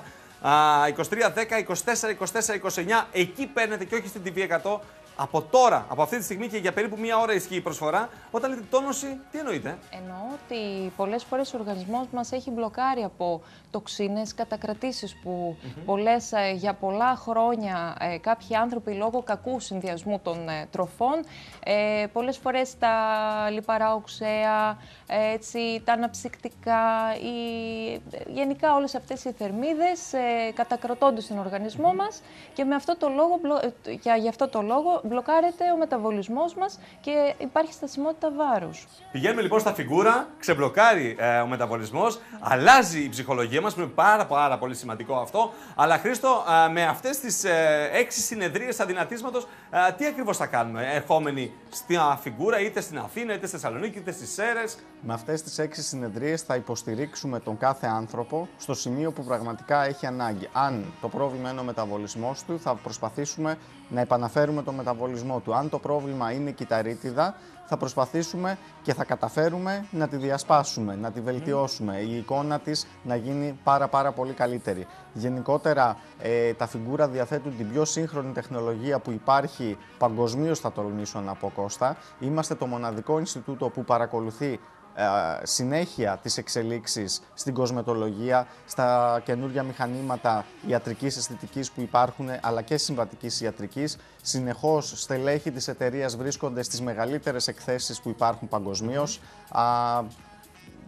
δέκα είκοσι τέσσερα είκοσι τέσσερα είκοσι εννέα, εκεί παίρνετε και όχι στην τι βι εκατό. Από τώρα, από αυτή τη στιγμή και για περίπου μία ώρα ισχύει η προσφορά. Όταν λέτε τόνωση, τι εννοείτε? Εννοώ ότι πολλές φορές ο οργανισμός μας έχει μπλοκάρει από τοξίνες, κατακρατήσεις που mm-hmm. πολλές, για πολλά χρόνια ε, κάποιοι άνθρωποι λόγω κακού συνδυασμού των ε, τροφών, ε, πολλές φορές τα λιπαρά οξέα, ε, έτσι, τα αναψυκτικά, ή, ε, γενικά όλες αυτές οι θερμίδες ε, κατακρατώνται στον οργανισμό mm-hmm. μας και με αυτό το λόγο, ε, για, για αυτό το λόγο μπλοκάρεται ο μεταβολισμός μας και υπάρχει στασιμότητα βάρους. Πηγαίνουμε λοιπόν στα Φιγκούρα, ξεμπλοκάρει ε, ο μεταβολισμός, αλλάζει η ψυχολογία μας, που είναι πάρα, πάρα πολύ σημαντικό αυτό. Αλλά Χρήστο, ε, με αυτές τις ε, έξι συνεδρίες αδυνατίσματος, ε, τι ακριβώς θα κάνουμε, ερχόμενοι στην Φιγκούρα, είτε στην Αθήνα, είτε στη Θεσσαλονίκη, είτε στις Σέρρες? Με αυτές τις έξι συνεδρίες θα υποστηρίξουμε τον κάθε άνθρωπο στο σημείο που πραγματικά έχει ανάγκη. Αν το πρόβλημα είναι ο μεταβολισμός του, θα προσπαθήσουμε να επαναφέρουμε τον μεταβολισμό του. Αν το πρόβλημα είναι η κυταρίτιδα, θα προσπαθήσουμε και θα καταφέρουμε να τη διασπάσουμε, να τη βελτιώσουμε, η εικόνα της να γίνει πάρα πάρα πολύ καλύτερη. Γενικότερα, ε, τα Φιγκούρα διαθέτουν την πιο σύγχρονη τεχνολογία που υπάρχει παγκοσμίως, θα τολμήσω να πω, Κώστα. Είμαστε το μοναδικό Ινστιτούτο που παρακολουθεί συνέχεια τις εξελίξεις στην κοσμετολογία, στα καινούργια μηχανήματα ιατρικής αισθητικής που υπάρχουν, αλλά και συμβατικής ιατρικής. Συνεχώς στελέχη της εταιρείας βρίσκονται στις μεγαλύτερες εκθέσεις που υπάρχουν παγκοσμίως. Α,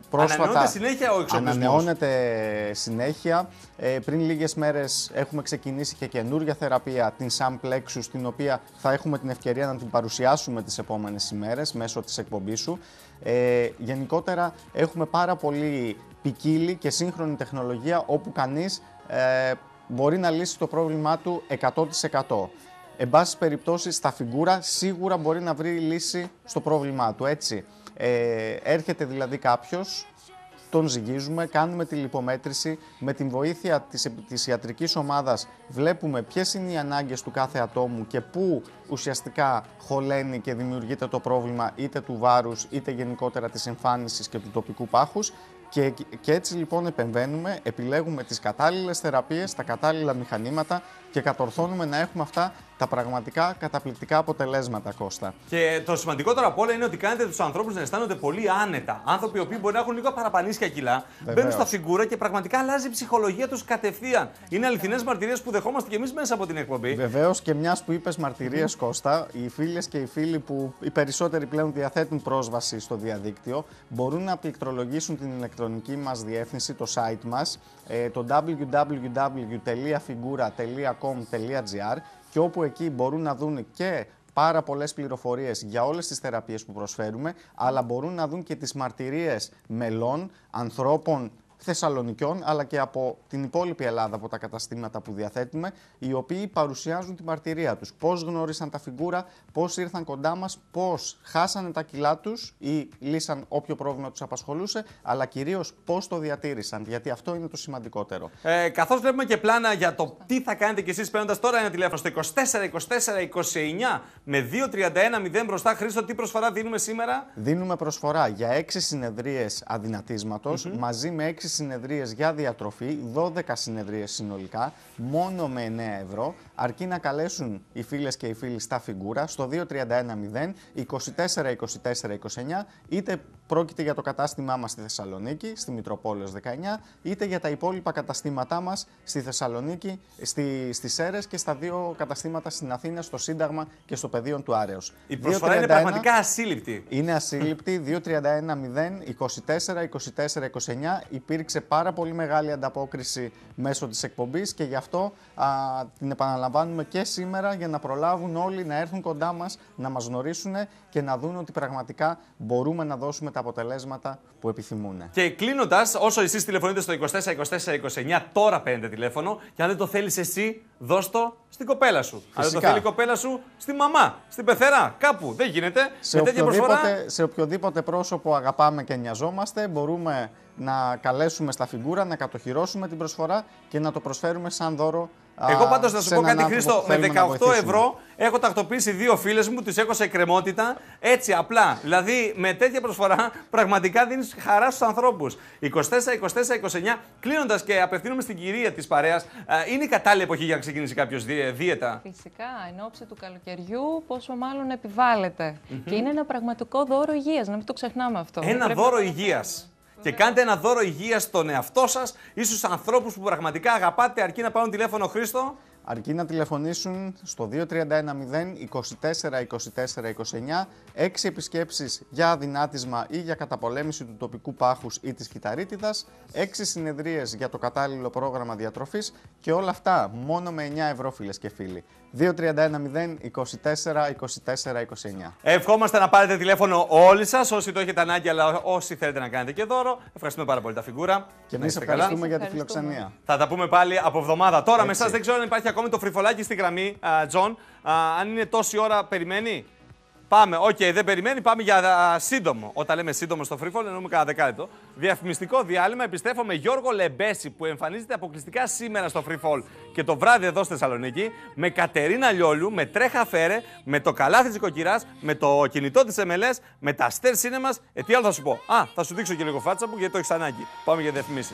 Πρόσφατα ανανεώνεται συνέχεια ο εξοπλισμός. Ανανεώνεται συνέχεια. Ε, πριν λίγες μέρες έχουμε ξεκινήσει και καινούργια θεραπεία, την Samplex, την οποία θα έχουμε την ευκαιρία να την παρουσιάσουμε τις επόμενες ημέρες μέσω της εκπομπής σου. Ε, γενικότερα έχουμε πάρα πολύ ποικίλη και σύγχρονη τεχνολογία όπου κανείς ε, μπορεί να λύσει το πρόβλημά του εκατό τοις εκατό. Εν πάση περιπτώσει, στα φιγούρα σίγουρα μπορεί να βρει λύση στο πρόβλημά του, έτσι. Ε, έρχεται δηλαδή κάποιος, τον ζυγίζουμε, κάνουμε τη λιπομέτρηση, με την βοήθεια της, της ιατρικής ομάδας βλέπουμε ποιες είναι οι ανάγκες του κάθε ατόμου και πού ουσιαστικά χωλαίνει και δημιουργείται το πρόβλημα είτε του βάρους είτε γενικότερα της εμφάνισης και του τοπικού πάχους. Και, και έτσι λοιπόν επεμβαίνουμε, επιλέγουμε τις κατάλληλες θεραπείες, τα κατάλληλα μηχανήματα και κατορθώνουμε να έχουμε αυτά τα πραγματικά καταπληκτικά αποτελέσματα, Κώστα. Και το σημαντικότερο απ' όλα είναι ότι κάνετε τους ανθρώπους να αισθάνονται πολύ άνετα. Άνθρωποι οι οποίοι μπορεί να έχουν λίγο παραπανίσια κιλά, βεβαίως, μπαίνουν στα φιγούρα και πραγματικά αλλάζει η ψυχολογία τους κατευθείαν. Είναι αληθινές μαρτυρίες που δεχόμαστε και εμείς μέσα από την εκπομπή. Βεβαίως, και μιας που είπες μαρτυρίες, mm-hmm. Κώστα, οι φίλες και οι φίλοι που οι περισσότεροι πλέον διαθέτουν πρόσβαση στο διαδίκτυο μπορούν να πληκτρολογήσουν την ηλεκτρονική μας διεύθυνση, το site μας, το double-u double-u double-u τελεία figura τελεία com τελεία gr, και όπου εκεί μπορούν να δουν και πάρα πολλές πληροφορίες για όλες τις θεραπείες που προσφέρουμε, αλλά μπορούν να δουν και τις μαρτυρίες μελών, ανθρώπων Θεσσαλονικιών, αλλά και από την υπόλοιπη Ελλάδα, από τα καταστήματα που διαθέτουμε, οι οποίοι παρουσιάζουν τη μαρτυρία τους. Πώς γνώρισαν τα φιγούρα, πώς ήρθαν κοντά μας, πώς χάσανε τα κιλά τους ή λύσαν όποιο πρόβλημα τους απασχολούσε, αλλά κυρίως πώς το διατήρησαν, γιατί αυτό είναι το σημαντικότερο. Ε, καθώς βλέπουμε και πλάνα για το τι θα κάνετε κι εσείς παίρνοντας τώρα ένα τηλέφωνο στο είκοσι τέσσερα είκοσι τέσσερα είκοσι εννιά με δύο τριάντα ένα μηδέν μπροστά. Χρήστο, τι προσφορά δίνουμε σήμερα? Δίνουμε προσφορά για έξι συνεδρίες αδυνατίσματος, mm-hmm. μαζί με έξι συνεδρίες για διατροφή, δώδεκα συνεδρίες συνολικά, μόνο με εννέα ευρώ, αρκεί να καλέσουν οι φίλες και οι φίλοι στα φιγούρα στο δύο τριάντα ένα μηδέν είκοσι τέσσερα είκοσι τέσσερα είκοσι εννιά, είτε πρόκειται για το κατάστημά μας στη Θεσσαλονίκη, στη Μητροπόλεως δεκαεννιά, είτε για τα υπόλοιπα καταστήματά μας στη Θεσσαλονίκη, στη, στις Σέρρες και στα δύο καταστήματα στην Αθήνα, στο Σύνταγμα και στο Πεδίο του Άρεως. Η προσφορά είναι πραγματικά ασύλληπτη. Είναι ασύλληπτη, δύο τριάντα ένα μηδέν είκοσι τέσσερα είκοσι τέσσερα είκοσι εννιά, υπήρξε πάρα πολύ μεγάλη ανταπόκριση μέσω της εκπομπής και γι' αυτό α, την επαναλαμβάνουμε και σήμερα για να προλάβουν όλοι να έρθουν κοντά μας, να μας γνωρίσουν και να δουν ότι πραγματικά μπορούμε να δώσουμε τα αποτελέσματα που επιθυμούν. Και κλείνοντας, όσο εσείς τηλεφωνείτε στο είκοσι τέσσερα είκοσι τέσσερα είκοσι εννιά, τώρα παίρνετε τηλέφωνο και αν δεν το θέλεις εσύ, δώσ' το στην κοπέλα σου. Φυσικά. Αν δεν το θέλει η κοπέλα σου, στη μαμά, στην πεθερά, κάπου. Δεν γίνεται. Σε, με τέτοια οποιοδήποτε, προσφορά... σε οποιοδήποτε πρόσωπο αγαπάμε και νοιαζόμαστε, μπορούμε να καλέσουμε στα φιγούρα, να κατοχυρώσουμε την προσφορά και να το προσφέρουμε σαν δώρο. Εγώ πάντως να σου πω κάτι, Χρήστο, με δεκαοκτώ ευρώ έχω τακτοποιήσει δύο φίλες μου, τις έχω σε εκκρεμότητα, έτσι απλά. Δηλαδή με τέτοια προσφορά πραγματικά δίνεις χαρά στους ανθρώπους. είκοσι τέσσερα είκοσι τέσσερα είκοσι εννιά, κλείνοντας και απευθύνομαι στην κυρία της παρέας, είναι η κατάλληλη εποχή για να ξεκινήσει κάποιος δίαιτα? Φυσικά, εν ώψη του καλοκαιριού, πόσο μάλλον επιβάλλεται. Mm-hmm. Και είναι ένα πραγματικό δώρο υγείας, να μην το ξεχνάμε αυτό. Ένα Πρέπει δώρο να... υγείας. Και κάντε ένα δώρο υγείας στον εαυτό σας ή στους ανθρώπους που πραγματικά αγαπάτε, αρκεί να πάρουν τηλέφωνο, Χρήστο. Αρκεί να τηλεφωνήσουν στο δύο τριάντα ένα μηδέν είκοσι τέσσερα είκοσι τέσσερα είκοσι εννιά, έξι επισκέψεις για αδυνάτισμα ή για καταπολέμηση του τοπικού πάχους ή της κυταρίτιδας, έξι συνεδρίες για το κατάλληλο πρόγραμμα διατροφής και όλα αυτά μόνο με εννέα ευρώ, φίλες και φίλοι. δύο τριάντα ένα μηδέν είκοσι τέσσερα είκοσι τέσσερα είκοσι εννιά. Ευχόμαστε να πάρετε τηλέφωνο όλοι σας, όσοι το έχετε ανάγκη, αλλά όσοι θέλετε να κάνετε και δώρο. Ευχαριστούμε πάρα πολύ τα φιγούρα. Και εμείς ευχαριστούμε για τη φιλοξενία. Θα τα πούμε πάλι από εβδομάδα. Τώρα με εσάς δεν ξέρω αν υπάρχει ακόμη το φριφολάκι στη γραμμή, Τζον. Αν είναι τόση ώρα, περιμένει. Πάμε, οκ, okay, δεν περιμένει, πάμε για α, σύντομο. Όταν λέμε σύντομο στο Free Fall, εννοούμε cada δεκάλεπτο. Διαφημιστικό διάλειμμα. Επιστρέφω με Γιώργο Λεμπέση, που εμφανίζεται αποκλειστικά σήμερα στο Free Fall και το βράδυ εδώ στη Θεσσαλονίκη. Με Κατερίνα Λιόλου, με Τρέχα Φέρε, με το καλάθι της οικοκυράς, με το κινητό της εμ ελ ες, με τα Star Cinemas. Ε, τι άλλο θα σου πω? Α, θα σου δείξω και λίγο φάτσα μου γιατί το έχεις ανάγκη. Πάμε για διαφημίσεις.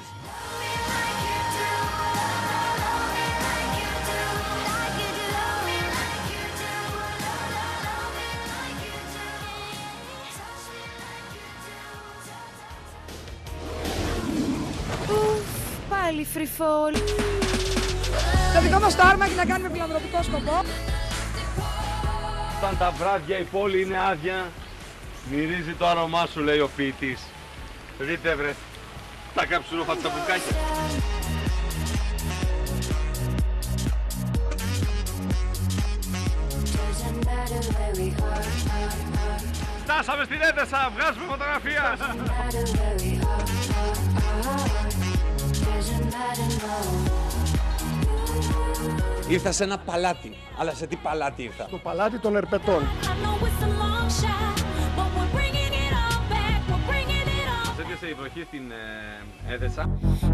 Πάλι free fall. Το δικό μας το άρμα έχει να κάνει με φιλανθρωπικό σκοπό. Όταν τα βράδια η πόλη είναι άδεια, μυρίζει το άρωμά σου, λέει ο ποιητής. Δείτε βρε, τα καψουρόφα τα μπουκάκια. Φτάσαμε στην Έδεσα, βγάζουμε φωτογραφία. Ήρθα σε ένα παλάτι, αλλά σε τι παλάτι ήρθα? Το παλάτι των Ερπετών. Έπιασε η βροχή στην ε, Έδεσα.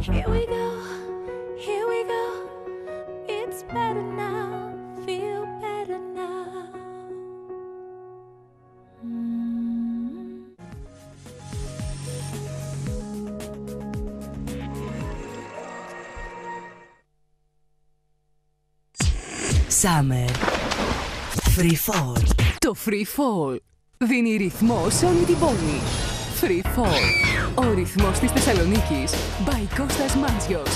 Summer Free Fall. Το Free Fall δίνει ρυθμό σε όλη την πόλη. Free Fall. Ο ρυθμός της Θεσσαλονίκης. By Κώστας Μάντζιος.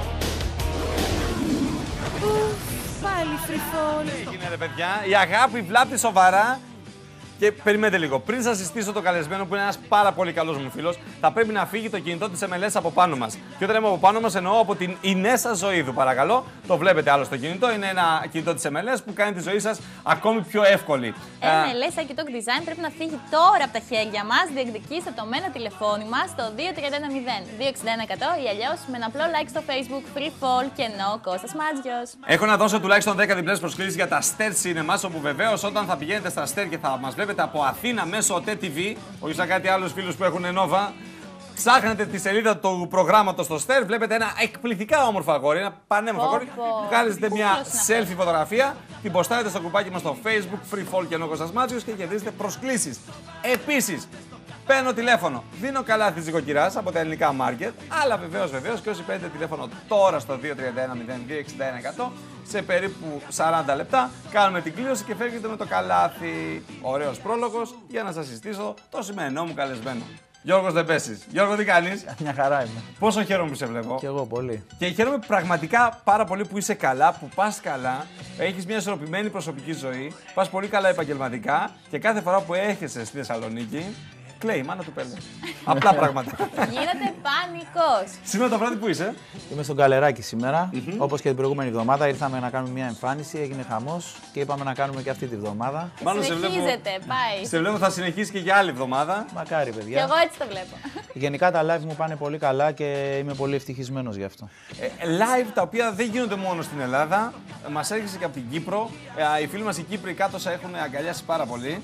Πάλι Free Fall. Τι γίνεται παιδιά, η αγάπη βλάπτει σοβαρά. Και περιμένετε λίγο, πριν σας συστήσω το καλεσμένο που είναι ένας πάρα πολύ καλός μου φίλος, θα πρέπει να φύγει το κινητό της εμ ελ ες από πάνω μας. Και όταν λέμε από πάνω μας εννοώ από την Ινέσα Ζωήδου, παρακαλώ. Το βλέπετε άλλο στο κινητό, είναι ένα κινητό της εμ ελ ες που κάνει τη ζωή σας ακόμη πιο εύκολη. εμ ελ ες και το Design πρέπει να φύγει τώρα από τα χέρια μας. Διεκδικήστε το με ένα τηλεφώνημα στο δύο τρία ένα μηδέν δύο έξι ένα εκατό ή αλλιώς με ένα απλό like στο Facebook Free Fall και ενώ Κώστας Μάτζιος. Έχω να δώσω τουλάχιστον δέκα διπλές προσκλήσεις για τα Ster Cinemas, όπου βεβαίως όταν θα πηγαίνετε στα Ster και θα μας βλέπετε από Αθήνα μέσω ο τι τι βι, όχι σαν κάτι άλλους φίλους που έχουν Nova, ψάχνετε τη σελίδα του προγράμματος στο Ster, βλέπετε ένα εκπληκτικά όμορφο αγόρι, ένα πανέμορφο αγόρι, βγάλετε μια selfie φωτογραφία, την ποστάρετε στο κουπάκι μας στο Facebook, Free Fall και ενώ Κώστας Μάτζιος και κερδίζετε προσκλήσεις. Επίσης, παίρνω τηλέφωνο, δίνω καλάθι της νοικοκυράς από τα ελληνικά μάρκετ, αλλά βεβαίως, βεβαίως και όσοι παίρνετε τηλέφωνο τώρα στο δύο τρία ένα μηδέν δύο έξι ένα εκατό, σε περίπου σαράντα λεπτά κάνουμε την κλήρωση και φεύγετε με το καλάθι. Ωραίος πρόλογος για να σας συστήσω το σημερινό μου καλεσμένο. Γιώργος Λεμπέσης. Γιώργο, τι κάνεις? Μια χαρά είμαι. Πόσο χαίρομαι που σε βλέπω. Κι εγώ πολύ. Και χαίρομαι πραγματικά πάρα πολύ που είσαι καλά, που πας καλά, έχεις μια ισορροπημένη προσωπική ζωή, πας πολύ καλά επαγγελματικά και κάθε φορά που έρχεσαι στη Θεσσαλονίκη, κλαίει η μάνα του Πέλε. Απλά πράγματα. Γίνεται πανικός. Σήμερα το βράδυ που είσαι? Είμαι στον Καλεράκι σήμερα. Mm-hmm. Όπως και την προηγούμενη εβδομάδα ήρθαμε να κάνουμε μια εμφάνιση, έγινε χαμός και είπαμε να κάνουμε και αυτή τη βδομάδα. Μάλλον συνεχίζεται, σε βλέπω, πάει. Σε βλέπω θα συνεχίσει και για άλλη εβδομάδα. Μακάρι, παιδιά. Και εγώ έτσι το βλέπω. Γενικά τα live μου πάνε πολύ καλά και είμαι πολύ ευτυχισμένος γι' αυτό. Ε, live τα οποία δεν γίνονται μόνο στην Ελλάδα, μας έρχεσαι και από την Κύπρο. Ε, οι φίλοι μας οι Κύπροι κάτω σε έχουν αγκαλιάσει πάρα πολύ.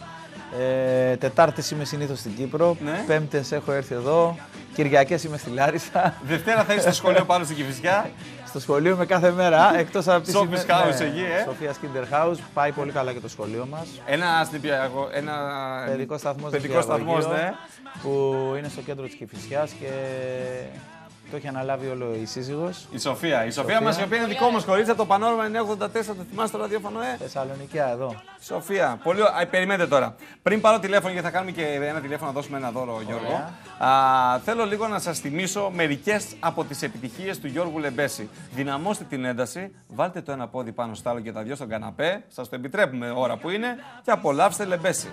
Ε, Τετάρτες είμαι συνήθως στην Κύπρο, ναι. Πέμπτες έχω έρθει εδώ, Κυριακές είμαι στη Λάρισα. Δευτέρα θα είσαι στο σχολείο πάνω στην Κηφισιά. Στο σχολείο είμαι κάθε μέρα, εκτός από τη Σοφίς House εκεί, ε. Σοφίας Kinder House, πάει πολύ καλά και το σχολείο μας. Ένα νηπιαγωγικό, ένα παιδικό σταθμός, παιδικό σταθμός, ναι. Που είναι στο κέντρο της Κηφισιάς και το έχει αναλάβει όλο η σύζυγος. Η Σοφία. Η Σοφία μας, η οποία είναι δικό μας κορίτσι, από το Πανόραμα εννιακόσια ογδόντα τέσσερα, το θυμάσαι το ραδιόφωνο, ε. Θεσσαλονικιά εδώ. Σοφία. Πολύ ωραία. Περιμένετε τώρα. Πριν πάρω τηλέφωνο, γιατί θα κάνουμε και ένα τηλέφωνο να δώσουμε ένα δώρο, Γιώργο. Α, θέλω λίγο να σας θυμίσω μερικές από τις επιτυχίες του Γιώργου Λεμπέση. Δυναμώστε την ένταση, βάλτε το ένα πόδι πάνω στο άλλο και τα δυο στον καναπέ. Σας το επιτρέπουμε ώρα που είναι και απολαύστε Λεμπέση.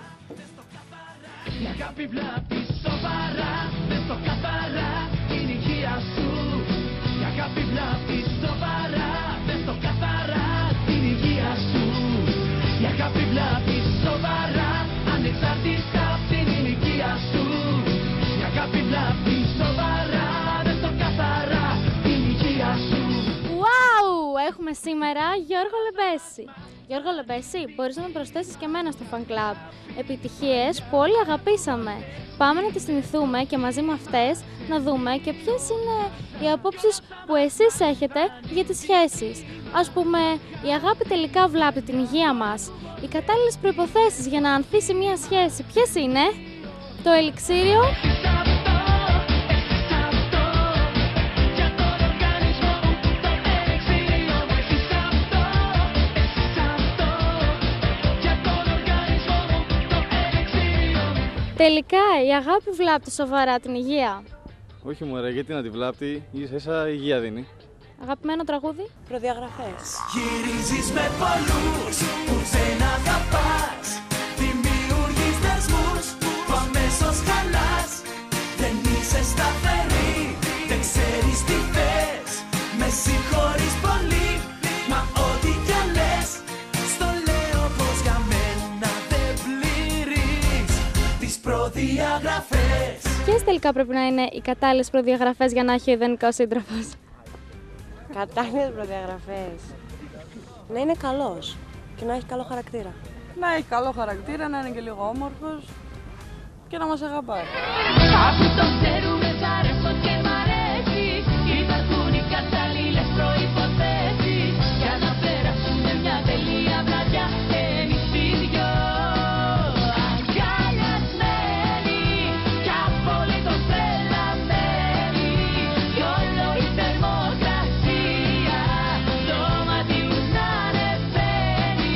Η αγάπη βλάπτει σοβαρά, δεν στο καθαρά την υγεία σου. Η αγάπη βλάπτει σοβαρά, δεν στο καθαρά την υγεία σου. Η αγάπη βλάπτει σοβαρά, ανεξάρτητα από την ηλικία σου. Η αγάπη βλάπτει σοβαρά, δεν στο καθαρά την υγεία σου. Wow! Έχουμε σήμερα Γιώργο Λεμπέση. Γιώργο Λεμπέση, μπορείς να με προσθέσεις και εμένα στο fan club. Επιτυχίες που όλοι αγαπήσαμε. Πάμε να τις θυμηθούμε και μαζί με αυτές να δούμε και ποιες είναι οι απόψεις που εσείς έχετε για τις σχέσεις. Ας πούμε, η αγάπη τελικά βλάπτει την υγεία μας. Οι κατάλληλες προϋποθέσεις για να ανθίσει μια σχέση ποιες είναι? Το ελιξίριο. Τελικά η αγάπη βλάπτει σοβαρά την υγεία. Όχι μωρέ, γιατί να τη βλάπτει, ίσα ίσα υγεία δίνει. Αγαπημένο τραγούδι. Προδιαγραφές. Γυρίζεις με πολλούς που δεν αγαπάς. Δημιουργείς δεσμούς που αμέσως χαλάς. Δεν είσαι στα Προδιαγραφές. Ποιες τελικά πρέπει να είναι οι κατάλληλες προδιαγραφές για να έχει ο ιδανικός σύντροφος? Κατάλληλες προδιαγραφές. Να είναι καλός και να έχει καλό χαρακτήρα. Να έχει καλό χαρακτήρα, να είναι και λίγο όμορφος και να μας αγαπάει. Αφού το ξέρουμε σ' αρέσω και μ' αρέσεις, υπάρχουν οι κατάλληλες προϋποθέσεις για να περάσουμε μια τελεία βραδιά εμείς οι δυο. Αγκαλιασμένοι κι απόλυτος τρελαμένοι κι όλο η θερμοκρασία στο μάτι τους να ανεβαίνει.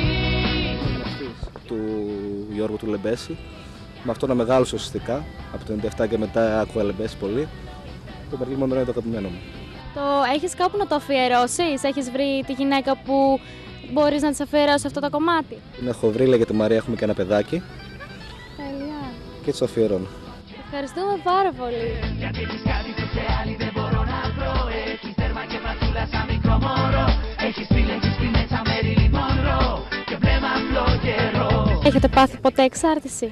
Του Γιώργου του Λεμπέση. Με αυτό να μεγάλωσα ουσιαστικά. Από το ενενήντα επτά και μετά άκουγα Λεμπέση πολύ. Το Περλίμονο είναι το αγαπημένο μου. Το έχεις κάπου να το αφιερώσεις? Έχεις βρει τη γυναίκα που μπορείς να της αφιερώσεις αυτό το κομμάτι? Την έχω βρει, λέγεται Μαρία, έχουμε και ένα παιδάκι. Τέλεια. Και της το αφιερώνω. Ευχαριστούμε πάρα πολύ. Γιατί έχεις κάτι που σε άλλη δεν μπορώ να βρω. Έχεις τέρμα και πατούλα σαν μικρό μωρό. Έχεις φίλε, έχεις πινέτσα Μέριλιν Μονρό και βλέμμα απλό καιρό. Έχετε πάθει ποτέ εξάρτηση?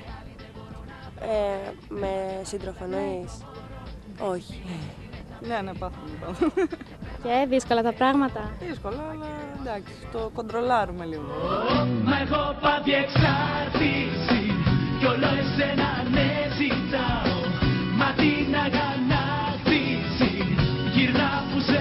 Ε, με σύντροφο εννοείς? Όχι. Ναι, ναι, πάθαμε λοιπόν. Και δύσκολα τα πράγματα. Δύσκολα, αλλά εντάξει, το κοντρολάρουμε λίγο. Μα έχω πάθει εξάρτηση κι όλο εσένα ναι ζητάω. Μα την αγανάκτηση γυρνά που σε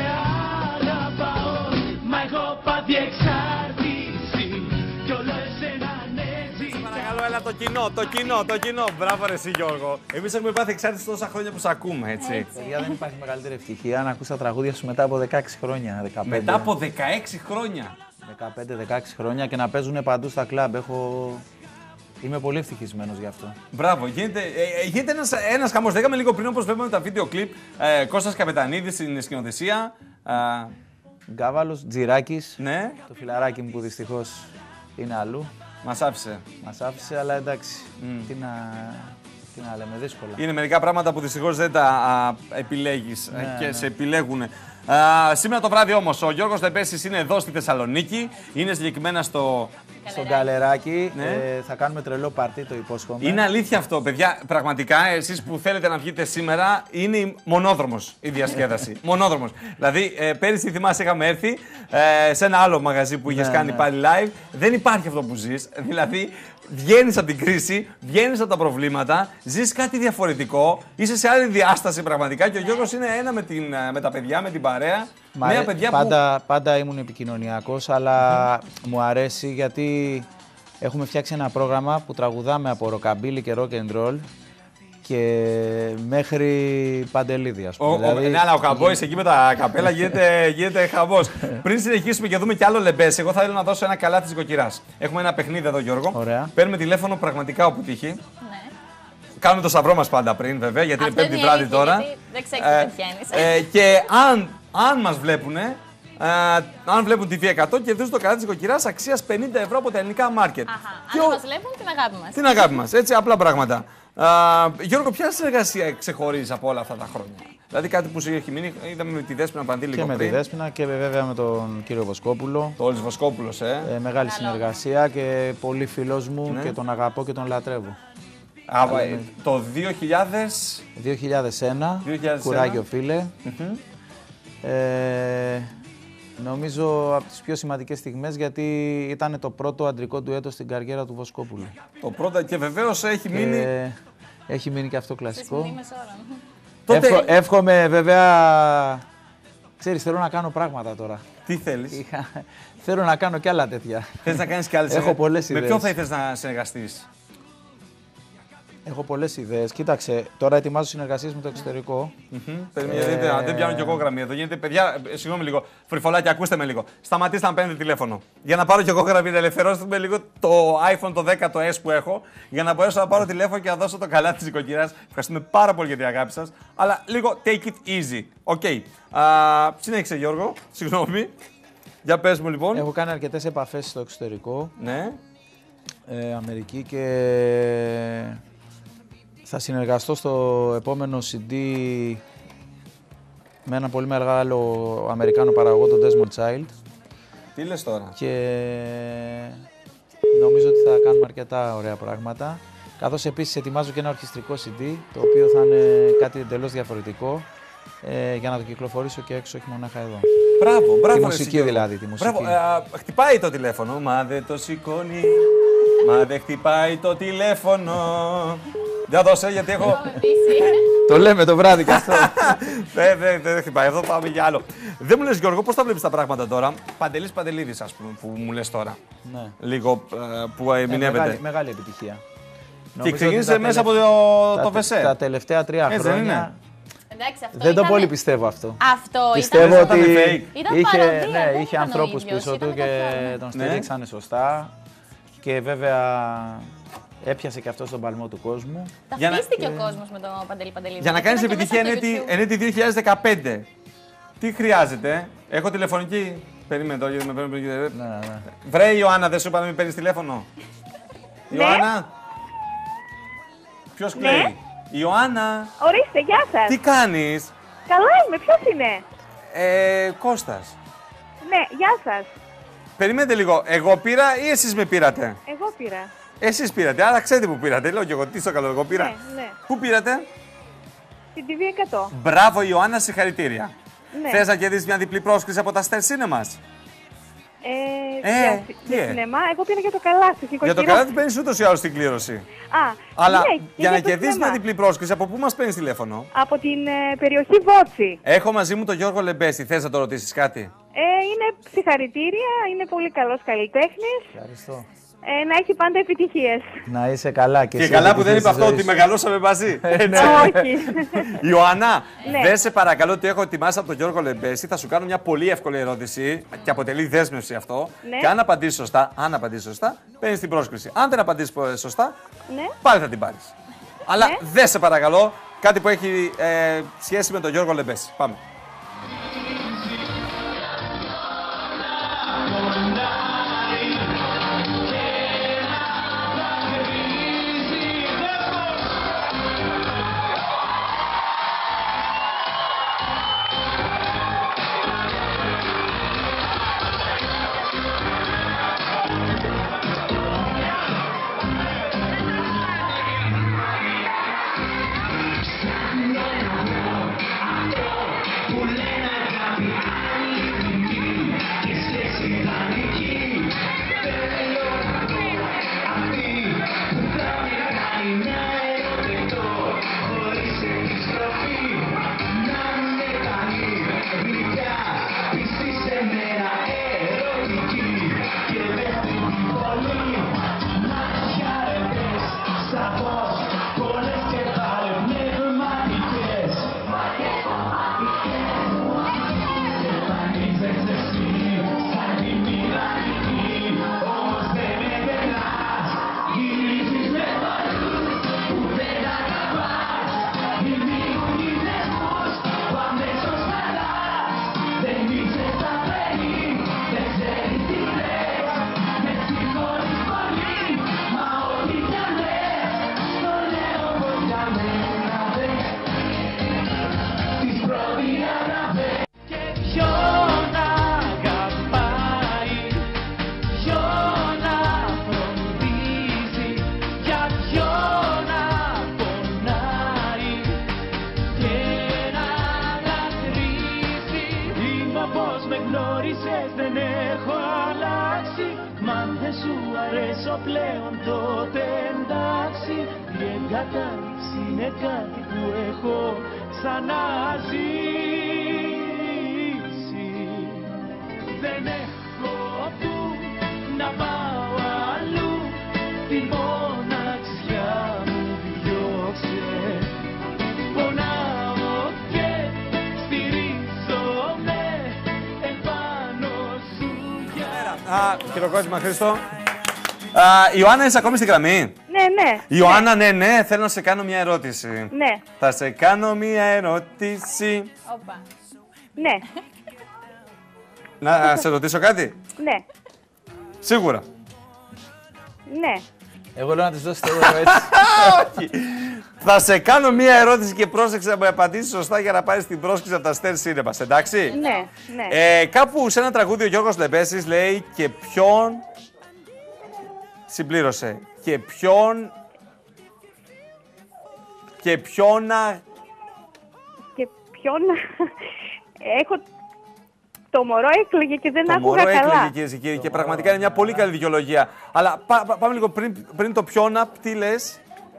αγαπάω. Μα έχω πάθει εξάρτηση κι όλο εσένα ναι ζητάω. Παρακαλώ, έλα το κοινό, το κοινό, το κοινό. Μπράβο ρε εσύ Γιώργο. Εμείς έχουμε πάθει εξάρτηση τόσα χρόνια που σε ακούμε, έτσι. Παιδιά, δεν υπάρχει μεγαλύτερη ευτυχία να ακούς τα τραγούδια σου μετά από δεκαέξι χρόνια, δεκαπέντε. Μετά από δεκαέξι χρόνια. δεκαπέντε δεκαέξι χρόνια και να παίζουν παντού στα κλαμπ. Έχω... Είμαι πολύ ευτυχισμένος γι' αυτό. Μπράβο, γίνεται, ε, γίνεται ένας, ένας χαμός. Λέγαμε λίγο πριν, όπως βλέπαμε τα βίντεο κλιπ, ε, Κώστας Καπετανίδης στην σκηνοθεσία. Ε, Γκάβαλος, Τζιράκης, ναι. Το φιλαράκι μου που δυστυχώς είναι αλλού. Μας άφησε. Μας άφησε, αλλά εντάξει, mm. τι, να, τι να λέμε, δύσκολα. Είναι μερικά πράγματα που δυστυχώς δεν τα α, επιλέγεις ναι, και ναι. σε επιλέγουν. Α, σήμερα το βράδυ όμως ο Γιώργος Λεμπέσης είναι εδώ στη Θεσσαλονίκη, είναι συγκεκριμένα στο... Στο Γκαλεράκι, ναι. ε, θα κάνουμε τρελό πάρτι, το υπόσχομαι. Είναι αλήθεια αυτό, παιδιά. Πραγματικά, εσείς που θέλετε να βγείτε σήμερα, είναι μονόδρομος η διασκέδαση. Μονόδρομος. Δηλαδή, ε, πέρυσι θυμάσαι, είχαμε έρθει ε, σε ένα άλλο μαγαζί που είχες ναι, κάνει ναι. πάλι live. Δεν υπάρχει αυτό που ζεις. Δηλαδή, βγαίνεις από την κρίση, βγαίνεις από τα προβλήματα, ζεις κάτι διαφορετικό, είσαι σε άλλη διάσταση πραγματικά και ο Γιώργος είναι ένα με, την, με τα παιδιά, με την παρέα. Μα νέα παιδιά πάντα, που... πάντα ήμουν επικοινωνιακός, αλλά mm. μου αρέσει γιατί έχουμε φτιάξει ένα πρόγραμμα που τραγουδάμε από ροκαμπίλι και rock and roll και μέχρι παντελίδι, ας πούμε. Ο, δηλαδή... Ναι, αλλά ο καμπόης εκεί με τα καπέλα γίνεται, γίνεται χαμός. Πριν συνεχίσουμε και δούμε κι άλλο Λεμπέση, εγώ θα ήθελα να δώσω ένα καλάθι της νοικοκυράς. Έχουμε ένα παιχνίδι εδώ, Γιώργο. Ωραία. Παίρνουμε τηλέφωνο πραγματικά όπου τύχει. Ναι. Κάνουμε το σταυρό μας πάντα πριν, βέβαια, γιατί αυτό είναι πέμπτη βράδυ τώρα. Δεν ξέρεις τι πετυχαίνεις. Ε, και αν, αν μας βλέπουνε, Uh, αν βλέπουν τι βι εκατό, κερδίζουν το καλάθι της νοικοκυράς αξίας πενήντα ευρώ από τα ελληνικά μάρκετ. Αχα. Αν ο... μας βλέπουν, την αγάπη μας. Την αγάπη μας, έτσι, απλά πράγματα. Uh, Γιώργο, ποια συνεργασία ξεχωρίζει από όλα αυτά τα χρόνια? Δηλαδή κάτι που σου έχει μείνει, είδαμε με τη Δέσποινα Παντήλη λίγο πριν. Και με τη Δέσποινα και βέβαια με τον κύριο Βοσκόπουλο. Το Όλης Βοσκόπουλος, ε. ε μεγάλη Καλό. συνεργασία και πολύ φίλος μου ναι. και τον αγαπώ και τον λατρεύω. Α, το δύο χιλιάδες... δύο χιλιάδες ένα, δύο χιλιάδες ένα. Κουράγιο φίλε. Mm-hmm. ε, Νομίζω από τις πιο σημαντικές στιγμές, γιατί ήταν το πρώτο αντρικό ντουέτο στην καριέρα του Βοσκόπουλου. Το πρώτο και βεβαίως έχει και μείνει... Έχει μείνει και αυτό κλασικό. Τότε... Εύχο, εύχομαι βέβαια... Ξέρεις, θέλω να κάνω πράγματα τώρα. Τι θέλεις? Είχα... Θέλω να κάνω κι άλλα τέτοια. Θες να κάνεις κι άλλες? Έχω πολλές ιδέες. Με ποιον θα ήθελες να συνεργαστείς? Έχω πολλές ιδέες. Κοίταξε, τώρα ετοιμάζω συνεργασίες με το εξωτερικό. Mm-hmm. Ε... Δεν πιάνω κι εγώ γραμμή εδώ. Γίνεται, παιδιά, συγγνώμη λίγο. Φρυφολάκια, ακούστε με λίγο. Σταματήστε να παίρνετε τηλέφωνο. Για να πάρω κι εγώ γραμμή, να ελευθερώσετε με λίγο το iPhone το δέκα το S που έχω, για να μπορέσω να πάρω τηλέφωνο και να δώσω το καλάθι της νοικοκυράς. Ευχαριστούμε πάρα πολύ για την αγάπη σας. Αλλά λίγο take it easy. Οκ. Okay. Συνέχισε, Γιώργο. Συγγνώμη. Για πες μου λοιπόν. Έχω κάνει αρκετές επαφές στο εξωτερικό. Ναι. Ε, Αμερική και. Θα συνεργαστώ στο επόμενο σι ντι με ένα πολύ μεγάλο Αμερικάνο παραγωγό, τον Desmond Child. Τι λες τώρα? Και νομίζω ότι θα κάνουμε αρκετά ωραία πράγματα. Καθώς επίσης ετοιμάζω και ένα ορχιστρικό σι ντι, το οποίο θα είναι κάτι εντελώς διαφορετικό, ε, για να το κυκλοφορήσω και έξω, όχι μονάχα εδώ. Μπράβο, μπράβο. Τη μουσική δηλαδή, τη μουσική. Μπράβο, ε, χτυπάει το τηλέφωνο, μα δεν το σηκώνει, μα δεν χτυπάει το τηλέφωνο. Για δώσε, γιατί έχω... Το λέμε το βράδυ και αυτό. Δεν δε, δε, χτυπάει, εδώ πάμε για άλλο. Δεν μου λες, Γιώργο, πώς τα βλέπεις τα πράγματα τώρα. Παντελής Παντελίδης, ας πούμε, που μου λες τώρα. Ναι. Λίγο ε, που ερμηνεύεται. Ε, μεγάλη, μεγάλη επιτυχία. Και ξεκίνησε μέσα από το, το Βεσέ. Τα τελευταία τρία Έτσι, χρόνια. Εντάξει, αυτό δεν ήταν... το πολύ πιστεύω αυτό. Αυτό πιστεύω ήταν... ότι ήταν είχε, παροδία, ναι, δεν είχε ήταν ανθρώπους ίδιος, πίσω του και καθόλου. τον στήριξαν ναι. σωστά. Και βέβαια έπιασε και αυτό στον παλμό του κόσμου. Ταυτίστηκε και... ο κόσμος με τον Παντελή Παντελίδη. Για να κάνεις επιτυχία ενέτη δύο χιλιάδες δεκαπέντε. Τι χρειάζεται, έχω τηλεφωνική. Περίμενε τώρα γιατί με παίρνει. Ναι, ναι. Βρε Ιωάννα, δεν σου είπα να μην παίρνεις τηλέφωνο. Ναι. Ιωάννα. Ποιος κλαίει. Ναι. Ιωάννα. Ορίστε, γεια σας. Τι κάνεις. Καλά είμαι, ποιος είναι. Ε, Κώστας. Ναι, γεια σας. Περιμένετε λίγο, εγώ πήρα ή εσείς με πήρατε. Εγώ πήρα. Εσείς πήρατε, άρα ξέρετε που πήρατε. Λέω και εγώ, τι στο καλό, εγώ πήρα. Ναι, ναι. Πού πήρατε. Στην τι βι εκατό. Μπράβο Ιωάννα, συγχαρητήρια. Ναι. Θες να κερδίσεις μια διπλή πρόσκληση από τα Star Cinemas. Ε, Ε, για, τι για ε? σινεμά, εγώ πήρα για το καλάθι. Για το καλά δεν παίρνεις ούτως ή άλλως στην κλήρωση. Α, Αλλά ναι, για να το κερδίσεις σινεμά. μια διπλή πρόσκληση, από πού μας παίρνεις τηλέφωνο. Από την ε, περιοχή Βότσι. Έχω μαζί μου τον Γιώργο Λεμπέση. Θες να το ρωτήσεις κάτι. Ε, είναι συγχαρητήρια, είναι πολύ καλός καλλιτέχνης. Ευχαριστώ. Ε, να έχει πάντα επιτυχίες. Να είσαι καλά και, Και εσύ καλά που δεν είπε αυτό ζωή ότι σου. μεγαλώσαμε μαζί. Έτσι. Όχι. Ιωάννα, Ναι. δεν σε παρακαλώ ότι έχω ετοιμάσει από τον Γιώργο Λεμπέση. Θα σου κάνω μια πολύ εύκολη ερώτηση και αποτελεί δέσμευση αυτό. Ναι. Και αν απαντήσεις σωστά, αν απαντήσεις σωστά, παίρνεις την πρόσκληση. Αν δεν απαντήσεις σωστά, Ναι. πάλι θα την πάρεις. Αλλά Ναι. δεν σε παρακαλώ κάτι που έχει ε, σχέση με τον Γιώργο Λεμπέση. Πάμε. αρέσω πλέον τότε εντάξει. Η εγκατάλειψη είναι κάτι που έχω ξαναζήσει. Δεν έχω που να πάω αλλού, τη μοναξιά μου διώξε. Πονάω και στηρίζομαι επάνω σου για... Α, χειροκρότημα Χρήστο. Α, Ιωάννα, είσαι ακόμη στη γραμμή? Ναι, ναι. Ιωάννα, ναι, ναι, θέλω να σε κάνω μια ερώτηση. Ναι. Θα σε κάνω μια ερώτηση. Όπα. Ναι. Να σε ρωτήσω κάτι? Ναι. Σίγουρα. Ναι. Εγώ λέω να της δώσετε εγώ έτσι. Όχι. Θα σε κάνω μια ερώτηση και πρόσεξε να μου απαντήσεις σωστά για να πάρεις την πρόσκληση από τα Star Cinemas, εντάξει? Ναι, ναι. Ε, κάπου σε ένα τραγούδι ο Γιώργος Λεμπέσης λέει και ποιον... Συμπλήρωσε. Και ποιον Και ποιον να... Και ποιον να... Έχω... Το μωρό έκλαιγε και δεν Το άκουγα μωρό καλά. έκλαιγε, κυρίες και κύριοι, και πραγματικά είναι μια πολύ καλή δικαιολογία. Αλλά πά, πά, πάμε λίγο πριν, πριν το ποιον, τι λες?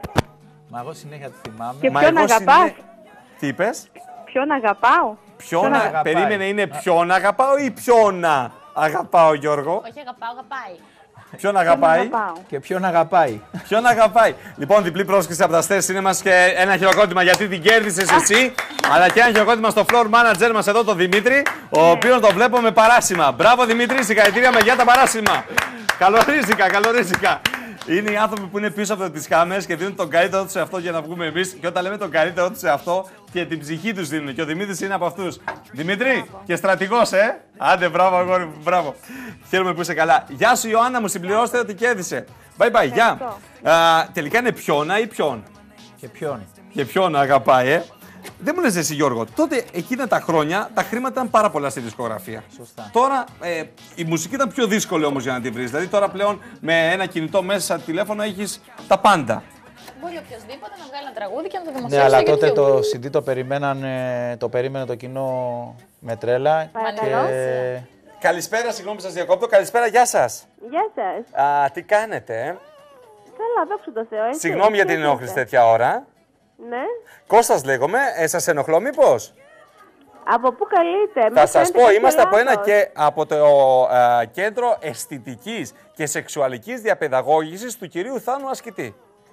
Μα εγώ συνέχεια τη θυμάμαι. Και ποιον αγαπάς? συνέ... Τι είπες? Ποιον αγαπάω? Ποιον Ποιον αγαπάω. Περίμενε, είναι ποιον αγαπάω ή ποιον αγαπάω, Γιώργο? Όχι, αγαπάω, αγαπάει. Ποιον αγαπάει? Αγαπάω. Και ποιον αγαπάει. Ποιον αγαπάει. Λοιπόν, διπλή πρόσκληση από τα Στέρ Cinema και ένα χειροκρότημα γιατί την κέρδισες εσύ. Αλλά και ένα χειροκρότημα στο floor manager μας εδώ, τον Δημήτρη, ο οποίος το βλέπω με παράσημα. Μπράβο Δημήτρη, συγχαρητήρια με για τα παράσημα. Καλορίζικα, καλορίζικα. Είναι οι άνθρωποι που είναι πίσω από τις κάμερες και δίνουν τον καλύτερό τους σε αυτό για να βγούμε εμείς. Και όταν λέμε τον καλύτερό τους σε αυτό και την ψυχή τους δίνουν. Και ο Δημήτρης είναι από αυτούς. Δημήτρη, και στρατηγός, ε! Άντε, μπράβο, αγόρι μου, μπράβο. Χαίρομαι που είσαι καλά. Γεια σου, Ιωάννα, μου συμπληρώστε ότι κέρδισε. Bye bye, γεια. Τελικά είναι ποιόνα ή ποιον? Και ποιον. Και ποιον αγαπάει, ε! Δεν μου λες εσύ, Γιώργο, τότε εκείνα τα χρόνια τα χρήματα ήταν πάρα πολλά στη δισκογραφία. Σωστά. Τώρα ε, η μουσική ήταν πιο δύσκολη όμως για να τη βρεις. Δηλαδή τώρα πλέον με ένα κινητό μέσα τηλέφωνο έχεις τα πάντα. Μπορεί οποιοδήποτε να βγάλει ένα τραγούδι και να το Ναι, δημοσιεύσει αλλά στο τότε YouTube. το σι ντι το, περιμένανε, το περίμενε το κοινό με τρέλα. Παρακαλώ. Και... Καλησπέρα, συγγνώμη που σας διακόπτω. Καλησπέρα, γεια σας. Γεια σας. Α, τι κάνετε, ε? Καλά, δόξα τω Θεώ. εσύ. Συγγνώμη για Τι την ενόχληση έχετε? τέτοια ώρα. Ναι. Κώστας λέγομαι, ε, σας ενοχλώ μήπως? Από πού καλείτε? Θα Με σας φαίνεται πω, κάποιο είμαστε από ένα λάθος. και από το ε, Κέντρο Αισθητικής και Σεξουαλικής Διαπαιδαγώγησης του κυρίου Θάνου Ασκητή.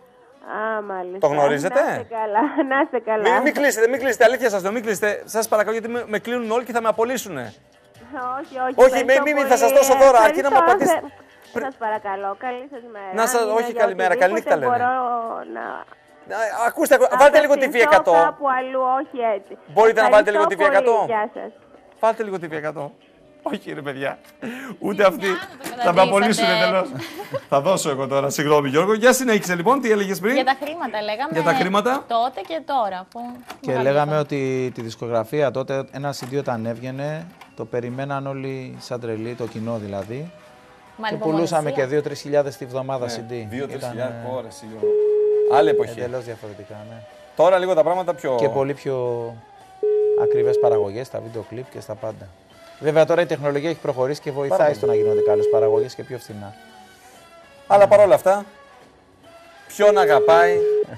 Α, μάλιστα. Το γνωρίζετε? Να είστε καλά, να είστε καλά. Μην, μην κλείσετε, μην κλείσετε, αλήθεια σας λέω, μην κλείσετε. Σας παρακαλώ γιατί με, με κλείνουν όλοι και θα με απολύσουνε. Όχι, όχι. Όχι, ευχαριστώ μη- μη- πολύ. θα σας δώσω δώρα, αρκεί να μου Ευχαριστώ, απαντήσετε. θε- Σας παρακαλώ, καλή σας μέρα. Να σας- Αν είναι όχι, για καλημέρα, καληνύχτα οτιδήποτε λένε. Μπορώ να... Α, Ακούστε, ακού- βάλτε λίγο τι βι απευθυνθώ εκατό. κάπου αλλού, όχι έτσι. Μπορείτε να βάλετε λίγο Ευχαριστώ τι βι εκατό. πολύ. Γεια σας. Βάλτε λίγο τι βι εκατό. Όχι ρε παιδιά. Ούτε αυτοί θα με απολύσουν εντελώς. Θα δώσω εγώ τώρα, συγγνώμη Γιώργο. Για συνέχισε λοιπόν, τι έλεγες πριν? Για τα χρήματα λέγαμε. Για τα χρήματα. Τότε και τώρα. Που... Και Μεγάλη λέγαμε διαφορά. ότι τη δισκογραφία τότε, ένα σι ντι όταν έβγαινε, το περιμέναν όλοι σαν τρελοί, το κοινό δηλαδή. Μα Και ανυπομονησία. πουλούσαμε και δύο με τρεις χιλιάδες τη βδομάδα σι ντι. δύο με τρεις Ήταν, χιλιάδες, ε, ώρες, Γιώργο. Άλλη εποχή. Εντελώς διαφορετικά, ναι. Τώρα λίγο τα πράγματα πιο... Και πολύ πιο ακριβές παραγωγές, τα βίντεο κλιπ και στα πάντα. Βέβαια τώρα η τεχνολογία έχει προχωρήσει και βοηθάει Πάρα στο να γίνονται καλές παραγωγές και πιο φθηνά. Αλλά παρόλα αυτά, ποιον αγαπάει.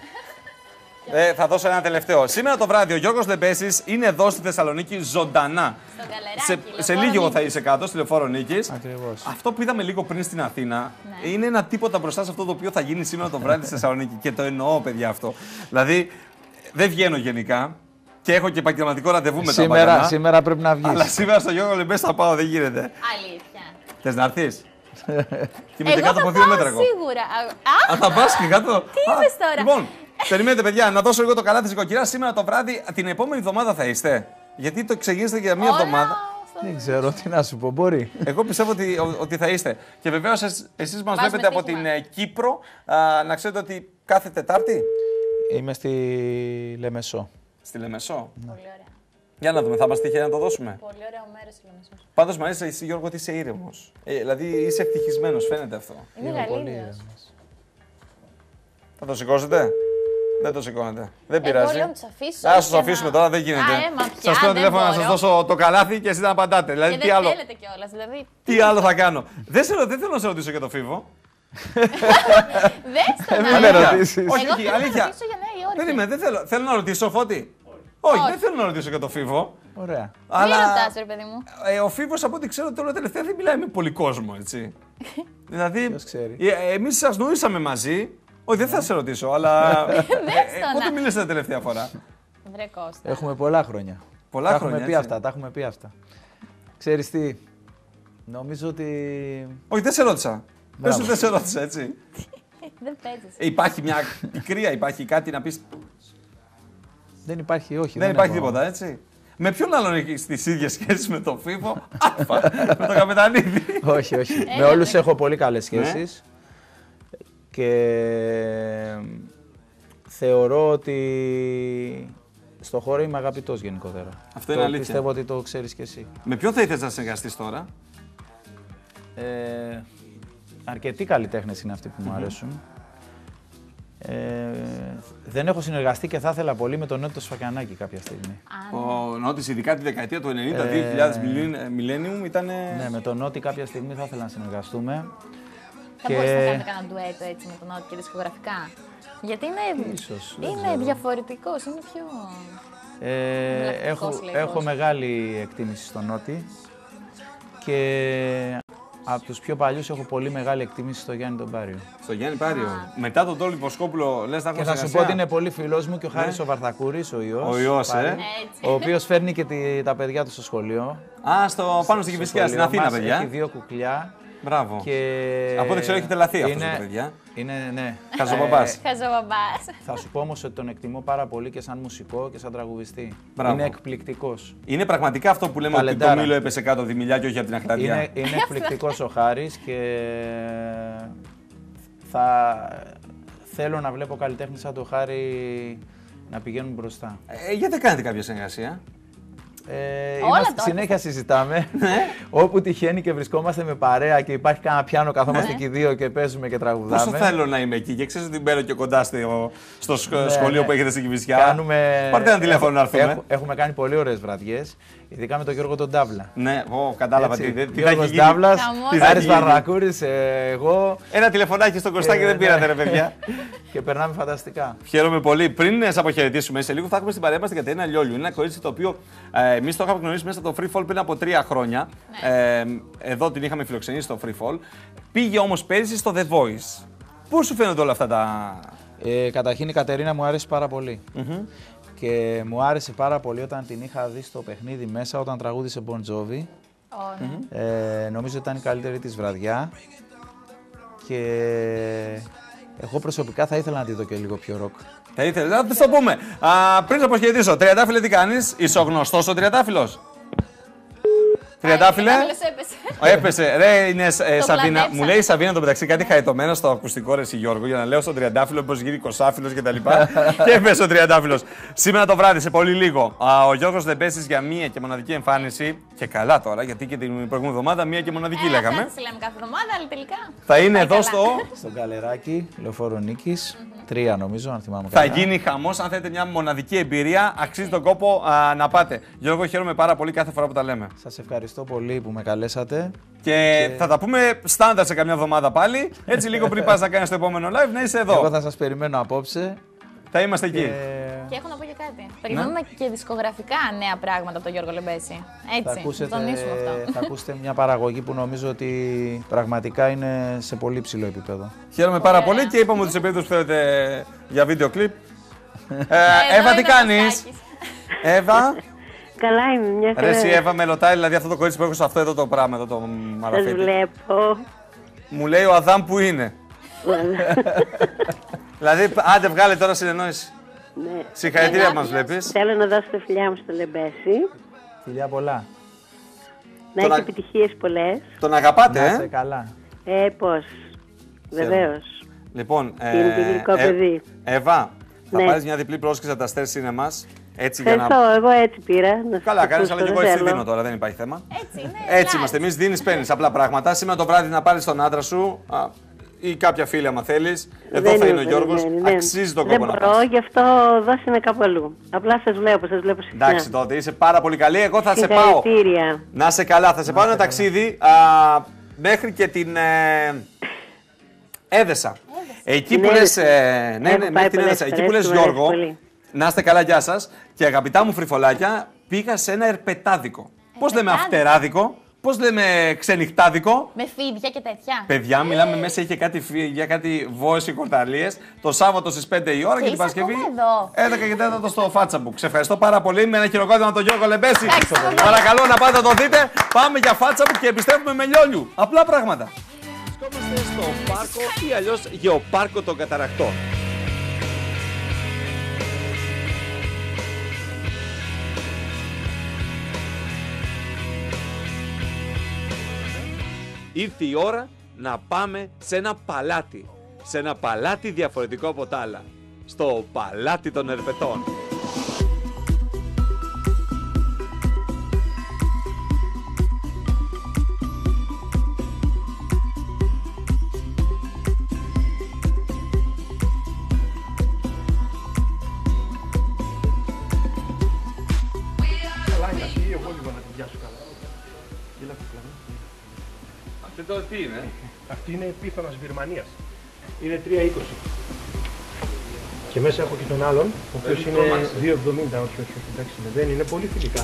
Ε, θα δώσω ένα τελευταίο. Σήμερα το βράδυ ο Γιώργος Λεμπέσης είναι εδώ στη Θεσσαλονίκη ζωντανά. Στο Καλεράκι, Σε, σε Λεωφόρο λίγο θα Νίκης. είσαι κάτω στη Λεωφόρο Νίκης. Ακριβώς. Αυτό που είδαμε λίγο πριν στην Αθήνα Ναι. είναι ένα τίποτα μπροστά σε αυτό το οποίο θα γίνει σήμερα το βράδυ στη Θεσσαλονίκη. Και το εννοώ, παιδιά, αυτό. Δηλαδή, δεν βγαίνω γενικά και έχω και επαγγελματικό ραντεβού με τα Σήμερα, Μπαγκανά. σήμερα πρέπει να βγεις. Αλλά σήμερα στο Γιώργο Λεμπέση θα πάω, δεν γίνεται. Αλήθεια. Θες να έρθεις? Και είμαι Εγώ και κάτω θα από δύο πάω μέτρα εγώ. σίγουρα. Α, Α, θα πας και κάτω. Τι είπες τώρα? Λοιπόν, περιμένετε, παιδιά, να δώσω λίγο το καλάθι της νοικοκυράς. Σήμερα το βράδυ, την επόμενη εβδομάδα θα είστε. Γιατί το εξηγήσετε για μία όλα εβδομάδα. στο- Δεν ξέρω τι να σου πω, μπορεί. Εγώ πιστεύω ότι, ότι θα είστε. Και βεβαίως εσ- εσείς μας Βάζουμε βλέπετε από στοίχημα. την ε, Κύπρο. Α, να ξέρετε ότι κάθε Τετάρτη Είμαι στη Λεμεσό. στη Λεμεσό. Πολύ ωραία. Για να δούμε, θα μας τύχει να το δώσουμε. Πολύ ωραίο μέρος η Λεμεσός. Πάντως μου αρέσει εσύ, Γιώργο, ότι είσαι ήρεμος. Ε, δηλαδή είσαι ευτυχισμένος, φαίνεται αυτό. Είναι γαλήνιος. Θα το σηκώσετε? Δεν το σηκώνετε. Δεν Εγώ πειράζει. λέω να τους αφήσω. Α, σας και αφήσουμε να- τώρα, δεν γίνεται. Α, ε, μα πια, Σας παίρνω δεν τηλέφωνο να μπορώ. σας δώσω το καλάθι και εσείς να απαντάτε. Δηλαδή, Και τι δεν άλλο, θέλετε κιόλας. Δηλαδή, τι άλλο θα κάνω. Δεν, σε, ρω- δεν θέλω να σε ρωτήσω για το Φίβο. δες το Ε, να μην είναι. με ρωτήσεις. Εγώ Όχι, θέλω να αλήθεια. ρωτήσω για Νέα Υόρκη. Περίμενε, δεν θέλω. Θέλω να ρωτήσω, Φώτη. Όχι, Όχι. δεν θέλω να ρωτήσω για το Φίβο. Ωραία. Μη Αλλά ρωτάς, ρε παιδί μου. ε, ο Φίβος, από ό,τι ξέρω τώρα τελευταία, δεν μιλάει με πολύ κόσμο, έτσι. δηλαδή, Ποιος ξέρει. ε, εμείς σας γνωρίσαμε μαζί. Όχι, δεν θα σε ρωτήσω, αλλά. ε, ε, πότε να. μίλησατε τελευταία φορά? Βρε Κώστα. Έχουμε πολλά χρόνια. Πολλά τα χρόνια, έχουμε πει έτσι. αυτά, τα έχουμε πει αυτά. Ξέρεις τι, νομίζω ότι... Όχι, δεν σε ρώτησα. Πες Μπράβο. ότι δεν σε ρώτησα, έτσι. Δεν παίζεις. Ε, Υπάρχει μια πικρία, υπάρχει κάτι να πεις. Δεν υπάρχει, όχι. Δεν υπάρχει έχω. τίποτα, έτσι. Με ποιον άλλον έχεις τις ίδιες σχέσεις με τον Φίβο? Αλφα, με τον Καπετανίδη. όχι, όχι. με Έλα, όλους ρε. έχω πολύ καλές Ναι. σχέσεις. Και θεωρώ ότι στο χώρο είμαι αγαπητός γενικότερα. Αυτό είναι Το αλήθεια. Πιστεύω ότι το ξέρεις κι εσύ. Με ποιον θα ήθελες να συνεργαστείς τώρα? Ε, αρκετοί καλλιτέχνες είναι αυτοί που μου αρέσουν. Ε, Δεν έχω συνεργαστεί και θα ήθελα πολύ με τον Νότι το Σφακιανάκη κάποια στιγμή. Ο Νότης, ειδικά τη δεκαετία του ενενήντα, Ε, δύο χιλιάδες Millennium ήταν. Ναι, με τον Νότι κάποια στιγμή θα ήθελα να συνεργαστούμε. Θα μπορούσατε να κάνετε κανένα ντουέτο έτσι με τον Νότι και δισκογραφικά. Γιατί είναι, Ίσως, δεν είναι ξέρω. διαφορετικός, είναι πιο... Ε, Βλακτικός, έχω, λέει έχω κόσμος. μεγάλη εκτίμηση στον Νότι και από τους πιο παλιούς έχω πολύ μεγάλη εκτίμηση στο Γιάννη τον Πάριο. Στο Γιάννη Πάριο. Μετά τον Τόλι Ποσκόπουλο, λες να Και έχουμε θα σου πω ότι είναι πολύ φιλός μου και ο Χάρης Ναι. ο Βαρθακούρης, ο Υιός. Ο Υιός, Πάρη, ε. ο οποίος φέρνει και τη, τα παιδιά του στο σχολείο. Α, στο, πάνω στην Κηφισιά, στην Αθήνα, μας, παιδιά. Έχει δύο κουκλιά. Μπράβο. Και... Από ό,τι ξέρω έχετε λαθεί αυτός είναι, το παιδιά. Είναι, ναι. Χαζομπαμπάς. Ε, Χαζομπαμπάς. Θα σου πω όμως ότι τον εκτιμώ πάρα πολύ και σαν μουσικό και σαν τραγουδιστή. Μπράβο. Είναι εκπληκτικός. Είναι πραγματικά αυτό που λέμε Ταλεντάρα. ότι το μήλο έπεσε κάτω δημιλιά και όχι από την Αχλαδιά. Είναι, είναι εκπληκτικός ο Χάρης και θα θέλω να βλέπω καλλιτέχνες σαν το Χάρη να πηγαίνουν μπροστά. Ε, γιατί δεν κάνετε κάποια συνεργασία? Ε, Όλα είμαστε, τότε. συνέχεια συζητάμε. Όπου τυχαίνει και βρισκόμαστε με παρέα και υπάρχει κανένα πιάνο, καθόμαστε Ναι. και οι δύο και παίζουμε και τραγουδάμε. Πόσο θέλω να είμαι εκεί και ξέρεις ότι μπαίνω και κοντά στο, στο σχ- Ναι, σχολείο ναι. που έχετε στην Κηφισιά. Κάνουμε... Πάρτε ένα τηλέφωνο να έρθουμε. Έχουμε, έχουμε κάνει πολύ ωραίες βραδιές, ειδικά με τον Γιώργο τον Ντάβλα. Ναι, ο, κατάλαβα Έτσι, τι, τι, τι θα Γιώργος έχει γίνει. Ντάβλας, Τι θα Χάρης έχει γίνει. Βαρδακούρης, ε, εγώ. Ένα τηλεφωνάκι στον Κωστάκη Ε, δεν πήρατε, ναι. ρε παιδιά. Και περνάμε φανταστικά. Χαίρομαι πολύ. Πριν σε αποχαιρετήσουμε, σε λίγο θα έχουμε στην παρέα μας την Κατερίνα Λιόλιου. Είναι ένα κορίτσι το οποίο ε, εμείς το είχαμε γνωρίσει μέσα στο Free Fall πριν από τρία χρόνια. Ε, εδώ την είχαμε φιλοξενήσει στο Free Fall. Πήγε όμως πέρυσι στο The Voice. Πώς σου φαίνονται όλα αυτά τα. Ε, καταρχήν η Κατερίνα μου άρεσε πάρα πολύ. Mm-hmm. Και μου άρεσε πάρα πολύ όταν την είχα δει στο παιχνίδι μέσα, όταν τραγούδισε Bon Jovi. Oh, ναι. Ε, νομίζω ότι ήταν η καλύτερη της βραδιά. Και εγώ προσωπικά θα ήθελα να τη δω και λίγο πιο ροκ. Θα ήθελα, να το πούμε. Α, πριν σε αποχαιρετήσω, Τριαντάφυλλε, τι κάνεις, είσαι ο γνωστός ο Τριαντάφυλλος? Τριαντάφυλλε. Τριαντάφυλλος έπεσε. Ο, έπεσε. Ρε, είναι ε, Το Σαβίνα. πλανέψαμε. Μου λέει η Σαβίνα το μεταξύ κάτι χαετωμένα στο ακουστικό, ρε εσύ, Γιώργο, για να λέω στον Τριαντάφυλλο πως γίνει κοσάφυλλος κτλ. Και έπεσε ο Τριαντάφυλλος. Σήμερα το βράδυ, σε πολύ λίγο, α, ο Γιώργος Λεμπέσης για μία και μοναδική εμφάνιση. Και καλά τώρα, γιατί και την προηγούμενη εβδομάδα μία και μοναδική Ε, λέγαμε. αυτά τις λέμε κάθε εβδομάδα, αλλά τελικά. Θα είναι πάει εδώ καλά. στο. Στον Καλεράκι, Λεωφόρο Νίκης, τρία νομίζω, αν θυμάμαι Θα καλά. γίνει χαμός. Αν θέλετε μια μοναδική εμπειρία, αξίζει τον κόπο α, να πάτε. Γιώργο, χαίρομαι πάρα πολύ κάθε φορά που τα λέμε. Σας ευχαριστώ πολύ που με καλέσατε. Και, θα τα πούμε στάνταρ σε καμιά εβδομάδα πάλι. Έτσι, λίγο πριν πας να κάνεις το επόμενο live, να είσαι εδώ. Εγώ θα σας περιμένω απόψε. Θα είμαστε εκεί. Και έχω να πω και κάτι. Περιμένουμε και δισκογραφικά νέα πράγματα από τον Γιώργο Λεμπέση. Θα Έτσι, ακούσετε, θα τονίσουμε αυτό. θα ακούσετε μια παραγωγή που νομίζω ότι πραγματικά είναι σε πολύ ψηλό επίπεδο. Χαίρομαι πάρα πολύ και είπαμε ότι σε περίπτωση που θέλετε για βίντεο κλιπ. Ε, Εύα, τι είναι ο κάνεις? Εύα. Καλά είμαι, μια Ρε χαρά. εσύ, Εύα, με ρωτάει δηλαδή αυτό το κορίτσι που έχω σε αυτό εδώ το πράγμα, εδώ το Σας μαραφέτη. βλέπω. Μου λέει ο Αδάμ που είναι. Δηλαδή, άντε βγάλε τώρα συνεννόηση. Ναι. Συγχαρητήρια που μας βλέπεις. Θέλω να δώσω τα φιλιά μου στο Λεμπέση. Φιλιά πολλά. Να Τον έχει α- επιτυχίες πολλές. Τον αγαπάτε, Να ε? είστε καλά. Ε, πώς. Βεβαίως. Λοιπόν, Είναι και γλυκό παιδί. Εύα, θα Ναι. πάρεις μια διπλή πρόσκληση από τα Αστέρ Σίνεμας. Έτσι για Ευχαριστώ, να. εγώ έτσι πήρα. Να Καλά, σας κάνεις, αλλά και ακούσω, εγώ δεν έτσι θέλω. δίνω τώρα, δεν υπάρχει θέμα. Έτσι είναι. Έτσι είμαστε. Εμείς δίνεις, παίρνεις απλά πράγματα. Σήμερα το βράδυ να πάρεις τον άντρα σου α, ή κάποια φίλη, άμα θέλεις. Εδώ Δεν θα είναι είμαι ο Γιώργος. περιμένει, δεν. Αξίζει τον Δεν κόπο να μπορώ, πας. γι' αυτό δώσε με κάπου αλλού. Απλά σας βλέπω, σας βλέπω συχνά. Εντάξει τότε, είσαι πάρα πολύ καλή. Εγώ θα σε πάω. Συγχαρητήρια. Να σε καλά, θα σε πάω ένα ταξίδι α, μέχρι και την ε, Έδεσα. Εκεί Την που λες, Έδεσα. ε, ναι, Έχω ναι, πάει μέχρι την πολλές Έδεσα. Εκεί φορές που λες και μου αρέσει Γιώργο, πολύ. να είστε καλά, γεια σας. Και αγαπητά μου φρυφολάκια, πήγα σε ένα ερπετάδικο. Πώς λέμε αυτεράδικο, πώς λέμε ξενυχτάδικο. Με φίδια και τέτοια. Παιδιά, μιλάμε μέσα, είχε κάτι φίδια, κάτι βόες κορταλίες. Το Σάββατο στις πέντε η ώρα και, Και την είσαι Παρασκευή ακόμα εδώ. έντεκα και τέταρτο στο Φάτσαμπουκ. Σε ευχαριστώ πάρα πολύ. Με ένα χειροκρότημα τον Γιώργο Λεμπέση. Παρακαλώ να πάτε να το δείτε. Πάμε για Φάτσαμπουκ και επιστρέφουμε με Λιόλιου. Απλά πράγματα. Βρισκόμαστε στο πάρκο ή αλλιώς γεωπάρκο των Καταρακτών. Ήρθε η ώρα να πάμε σε ένα παλάτι. Σε ένα παλάτι διαφορετικό από τα άλλα. Στο παλάτι των Ερπετών. Και το τι είναι? Αυτή είναι πίθωνας Βυρμανίας. Είναι τρία είκοσι. Και μέσα έχω και τον άλλον, ο οποίος είναι δύο εβδομήντα. Όχι, όχι, όχι, εντάξει, δεν είναι πολύ φιλικά.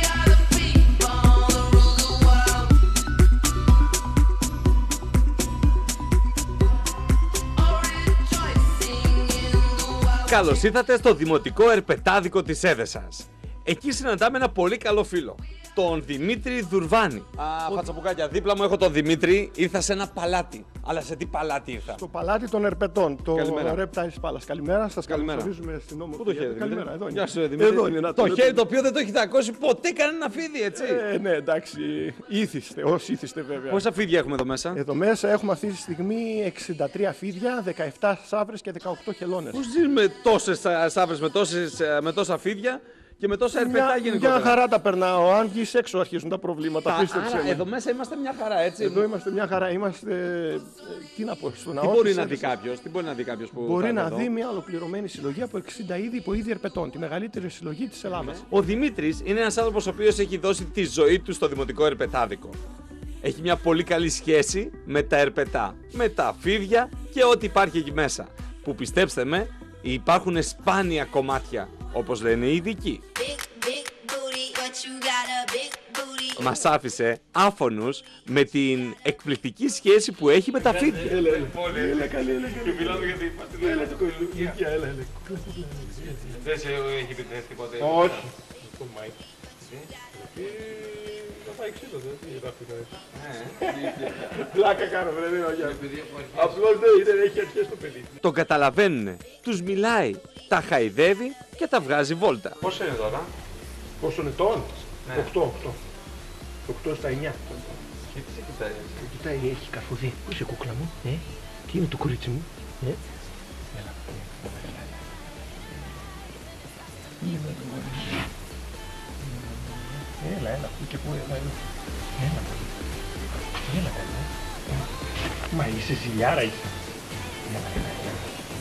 Καλώς ήρθατε στο δημοτικό ερπετάδικο της Έδεσας. Εκεί συναντάμε ένα πολύ καλό φίλο, τον Δημήτρη Δουρβάνη. Α, ο... Φατσαπουκάκια, δίπλα μου έχω τον Δημήτρη. Ήρθα σε ένα παλάτι. Αλλά σε τι παλάτι ήρθα? Στο παλάτι των ερπετών, το Reptile Palace. Καλημέρα, σας καλωσορίζουμε στην όμορφη. Πού το χέρι? Καλημέρα, εδώ είναι. Γεια σου, Δημήτρη. Εδώ είναι, να το το χέρι το οποίο δεν το έχετε ακούσει ποτέ κανένα φίδι, έτσι. Ε, ναι, εντάξει, ήθιστε, όσοι ήθιστε βέβαια. Πόσα φίδια έχουμε εδώ μέσα? Εδώ μέσα έχουμε αυτή τη στιγμή εξήντα τρία φίδια, δεκαεπτά σαύρες και δεκαοκτώ χελώνες. Πώς ζεις με τόσες σαύρες, με, με τόσα φίδια και με τόσα ερπετά γενικότερα? Μια χαρά τα περνάω. Αν βγεις έξω αρχίζουν τα προβλήματα. Άρα εδώ μέσα είμαστε μια χαρά, έτσι. Εδώ είμαστε μια χαρά. Είμαστε. Τι να πω, στο ναό. Τι μπορεί να δει κάποιος, τι μπορεί να δει κάποιος που. Μπορεί να εδώ. δει μια ολοκληρωμένη συλλογή από εξήντα είδη υποείδη ερπετών. Τη μεγαλύτερη συλλογή της Ελλάδας. Ο Δημήτρης είναι ένας άνθρωπος ο οποίος έχει δώσει τη ζωή του στο δημοτικό ερπετάδικο. Έχει μια πολύ καλή σχέση με τα ερπετά, με τα φίδια και ό,τι υπάρχει εκεί μέσα. Που πιστέψτε με, υπάρχουν σπάνια κομμάτια, όπως λένε οι ειδικοί. Μας άφησε άφωνους με την εκπληκτική σχέση που έχει με τα φίδια. Έλα, έλα, έλα, καλή, έλα, καλή. Και μιλάμε γιατί είμαστε. Έλα, το κολληλούκια, έλα, έλα. Δεν σε έχει πει τίποτε? Όχι. Το Μάικ. Θα φάει ξύλο, δεν είναι τα φύλλα. Πλάκα κάνω, βρε, δεν είναι. Απλώς δεν έχει αρχές το παιδί. Τον καταλαβαίνουνε, τους μιλάει, τα χαϊδεύει και τα βγάζει βόλτα. Πόσο είναι τώρα? Πόσο ετών? οκτώ, οκτώ. οκτώ στα εννιά. Και τι σε κοιτάει? Με κοιτάει, έχει καρφωδί. Πού είσαι κούκλα μου, ε? Τι είναι το κορίτσι μου, ε? Έλα. Είμαι το κορίτσι. Έλα, έλα, πού και πού, έλα, έλα. Έλα, έλα, έλα. Μα είσαι ζηλιάρα, είσαι. Έλα, έλα, έλα.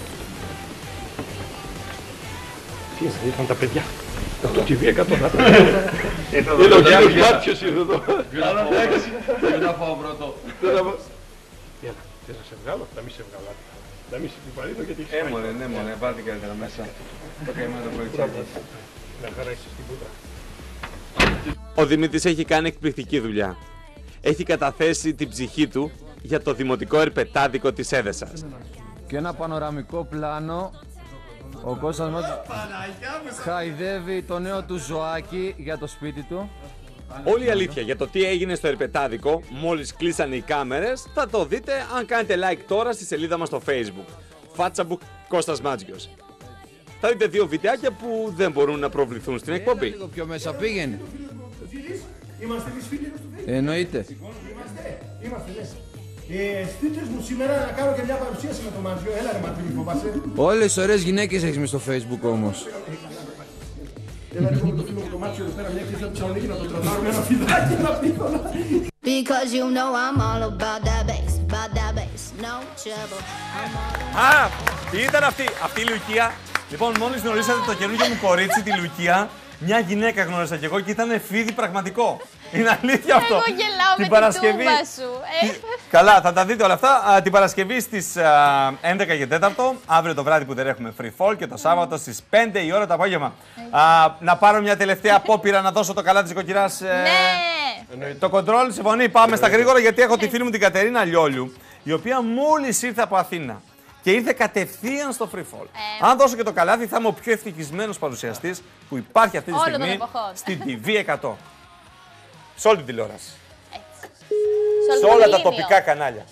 Τι είσαι, ήρθαν τα παιδιά. Από το τι βι εκατό. Έλα, ο κύριος Μάτσιος ήρθε εδώ. Δεν θα φάω πρώτο. Έλα, θες να σε βγάλω, να μην σε βγάλω. Να μην σε επιβαρύνω γιατί έχεις φάει. Έμονε, ναι, μόνε, πάρτε καλύτερα μέσα. Το καημένο το κοριτσάκι. Να χαρά είσαι στην πούτρα. Ο Δημήτρης έχει κάνει εκπληκτική δουλειά. Έχει καταθέσει την ψυχή του για το δημοτικό ερπετάδικο της Έδεσας. Και ένα πανοραμικό πλάνο. Ο Κώστας μας χαϊδεύει το νέο του ζωάκι για το σπίτι του. Όλη η αλήθεια για το τι έγινε στο ερπετάδικο, μόλις κλείσανε οι κάμερες, θα το δείτε αν κάνετε like τώρα στη σελίδα μας στο Facebook. Φάτσαμπουκ Κώστας Μάτζιος. Θα δείτε δύο βιντεάκια που δεν μπορούν να προβληθούν στην εκπομπή. Λίγο πιο μέσα πήγαινε. Είμαστε εμείς φίλοι του Facebook. Εννοείται. Είμαστε, είμαστε, ναι. Ε, στείλτε μου σήμερα να κάνω και μια παρουσίαση με το Μάτζιο. Έλα ρε Μάτζιο, μη φοβάσαι. Όλες τις ωραίες γυναίκες έχεις μες στο Facebook όμως. Έλα ρε το φίλο μου το Μάτζιο εδώ πέρα μια εκκλησία του Θεσσαλονίκη να το τραβάρουμε ένα φιδάκι να πίθωνα. Because you know I'm all about that bass, about that bass, no trouble. Α, τι ήταν αυτή, αυτή η Λουκία. Λοιπόν, μόλις γνωρίσατε το καινούργιο μου κορίτσι, τη Λουκία, μια γυναίκα γνώρισα κι εγώ και ήταν φίδι πραγματικό. Είναι αλήθεια αυτό. Εγώ γελάω την με Παρασκευή... την τούμπα σου. Ε. Καλά, θα τα δείτε όλα αυτά. Α, την Παρασκευή στις α, έντεκα και τέσσερα, αύριο το βράδυ που δεν έχουμε free fall και το Σάββατο στις πέντε η ώρα το απόγευμα. Α, να πάρω μια τελευταία απόπειρα να δώσω το καλά της νοικοκυράς. Ε, ναι. Το κοντρόλ, συμφωνεί. Πάμε στα γρήγορα γιατί έχω τη φίλη μου την Κατερίνα Λιόλιου, η οποία μόλις ήρθε από Αθήνα. Και ήρθε κατευθείαν στο free fall. Ε. Αν δώσω και το καλάθι, θα είμαι ο πιο ευτυχισμένος παρουσιαστής που υπάρχει αυτή τη όλο στιγμή στην τι βι εκατό. Σε όλη την τηλεόραση. Έτσι. Σε όλα τα τοπικά κανάλια.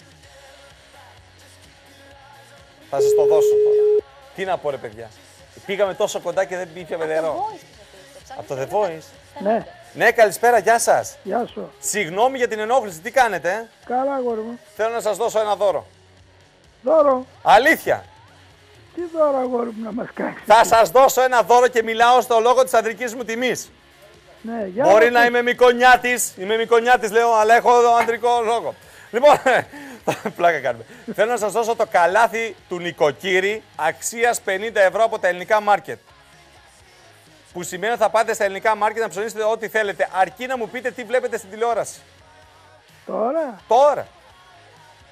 Θα σας το δώσω τώρα. Τι να πω ρε παιδιά. Πήγαμε τόσο κοντά και δεν πήγαμε νερό. Από το The Voice. Ναι. Ναι, καλησπέρα, γεια σας. Γεια σου. Συγγνώμη για την ενόχληση, τι κάνετε? Ε? Καλά, αγόρι μου. Θέλω να σας δώσω ένα δώρο. Δώρο. Αλήθεια. Τι δώρο, αγόρι μου, να μας κάνεις? Θα σας δώσω ένα δώρο και μιλάω στο λόγο της ανδρικής μου τιμής. Ναι, για Μπορεί να είμαι μικονιάτης, είμαι μικονιάτης λέω, αλλά έχω ανδρικό λόγο. Λοιπόν, πλάκα κάνουμε. Θέλω να σας δώσω το καλάθι του νοικοκύρη αξίας πενήντα ευρώ από τα ελληνικά μάρκετ. Που σημαίνει ότι θα πάτε στα ελληνικά μάρκετ να ψωνίσετε ό,τι θέλετε, αρκεί να μου πείτε τι βλέπετε στην τηλεόραση. Τώρα. Τώρα.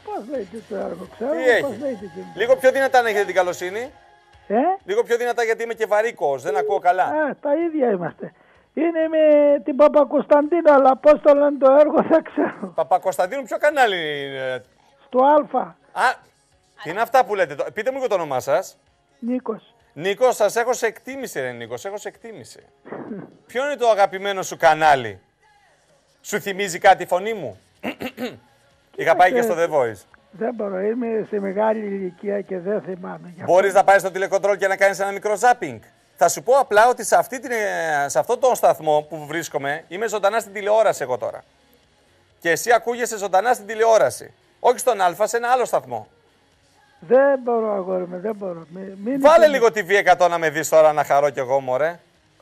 Πώς λέγεται το έργο, ξέρω Τι πώς έχει. λέγεται εκείνο. Λίγο πιο δυνατά να έχετε την καλοσύνη. Ε? Λίγο πιο δυνατά γιατί είμαι και βαρύκος, δεν ακούω καλά. Α, τα ίδια είμαστε. Είναι με την Παπακοσταντίνου, αλλά πώς το λένε το έργο δεν ξέρω. Παπακοσταντίνου, ποιο κανάλι είναι? Στο Α. Α, τι είναι αυτά που λέτε. το- Πείτε μου και το όνομά σας. Νίκος. Νίκο, σας έχω σε εκτίμηση, ρε Νίκο, σε έχω σε εκτίμηση. Ποιο είναι το αγαπημένο σου κανάλι? Σου θυμίζει κάτι η φωνή μου? Είχα πάει και στο The Voice. Δεν μπορώ, είμαι σε μεγάλη ηλικία και δεν θυμάμαι. Γι' αυτό. Μπορείς να πάρεις στο τηλεκοντρόλ και να κάνεις ένα μικρό ζάπινγκ. Θα σου πω απλά ότι σε, αυτή την, ε, σε αυτό τον σταθμό που βρίσκομαι είμαι ζωντανά στην τηλεόραση εγώ τώρα. Και εσύ ακούγεσαι ζωντανά στην τηλεόραση. Όχι στον Α, σε ένα άλλο σταθμό. Δεν μπορώ, αγόρι μου, δεν μπορώ. Μη- μην Βάλε είναι- λίγο τι βι εκατό να με δεις τώρα να χαρώ κι εγώ, μωρέ.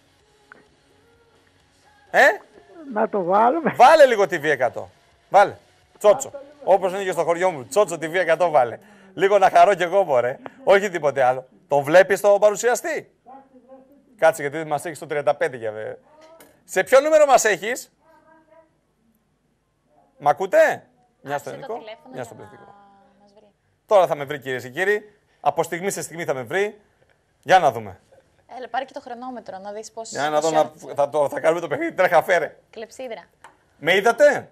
Ε? Να το βάλουμε. Βάλε λίγο τι βι εκατό. Βάλε. Τσότσο. Όπως είναι και στο χωριό μου. Τσότσο τι βι εκατό βάλε. Λίγο να χαρώ κι εγώ, μωρέ. Όχι τίποτε άλλο. Τον βλέπεις τον παρουσιαστή? Κάτσε γιατί μας έχεις το τριάντα πέντε για βέβαια. Σε ποιο νούμερο μας έχεις? Μ' ακούτε? Μια στο ελληνικό, μια στο πληθυντικό. Τώρα θα με βρει, κυρίες και κύριοι. Από στιγμή σε στιγμή θα με βρει. Για να δούμε. Έλα, πάρε και το χρονόμετρο να δεις πώς... Για να δω, να, θα, το, θα κάνουμε το παιχνίδι. Τρέχα, φέρε. Κλεψίδρα. Με είδατε?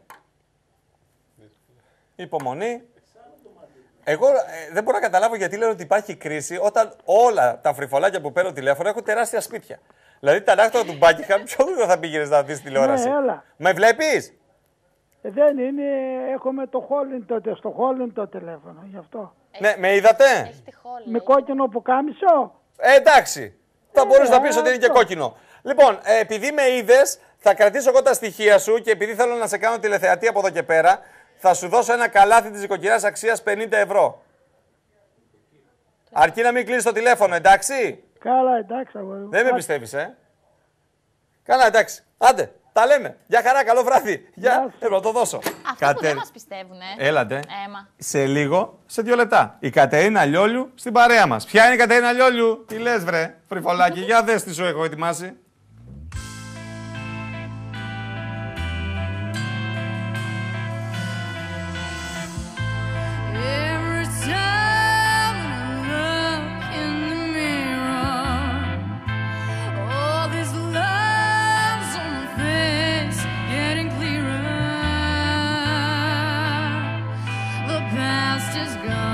Υπομονή. Εγώ ε, δεν μπορώ να καταλάβω γιατί λένε ότι υπάρχει κρίση όταν όλα τα φρυφολάκια που παίρνω τηλέφωνο έχουν τεράστια σπίτια. Δηλαδή τα ανάκτορα του Buckingham, ποιο δούλιο θα πήγαινε να δει τηλεόραση? Ναι, έλα. Με βλέπεις? Ε, δεν είναι, έχουμε το Χόλιν τότε, στο Χόλιν το τηλέφωνο, γι' αυτό. Ναι, με είδατε? Με κόκκινο που κάμισο. Ε, εντάξει. Θα Ε, μπορείς να πεις ε, ότι είναι και αυτό. κόκκινο. Λοιπόν, ε, επειδή με είδες, θα κρατήσω εγώ τα στοιχεία σου και επειδή θέλω να σε κάνω τηλεθεατή από εδώ και πέρα, θα σου δώσω ένα καλάθι της νοικοκυράς αξίας πενήντα ευρώ. Αρκεί να μην κλείσεις το τηλέφωνο, εντάξει? Καλά, εντάξει, αγόρι μου. Δεν με πιστεύεις, ε. Καλά, εντάξει. Άντε, τα λέμε. Γεια χαρά, καλό βράδυ. Γεια. Θέλω να το δώσω. Αυτό που δεν μας πιστεύουν, ε. Έλατε. Έμα. Σε λίγο, σε δύο λεπτά. Η Κατερίνα Λιόλιου στην παρέα μας. Ποια είναι η Κατερίνα Λιόλιου? Τι λες, βρε, φρυφολάκι. Για δες τι σου έχω ετοιμάσει. Every time I look in the mirror, all these lines on my face getting clearer. The past is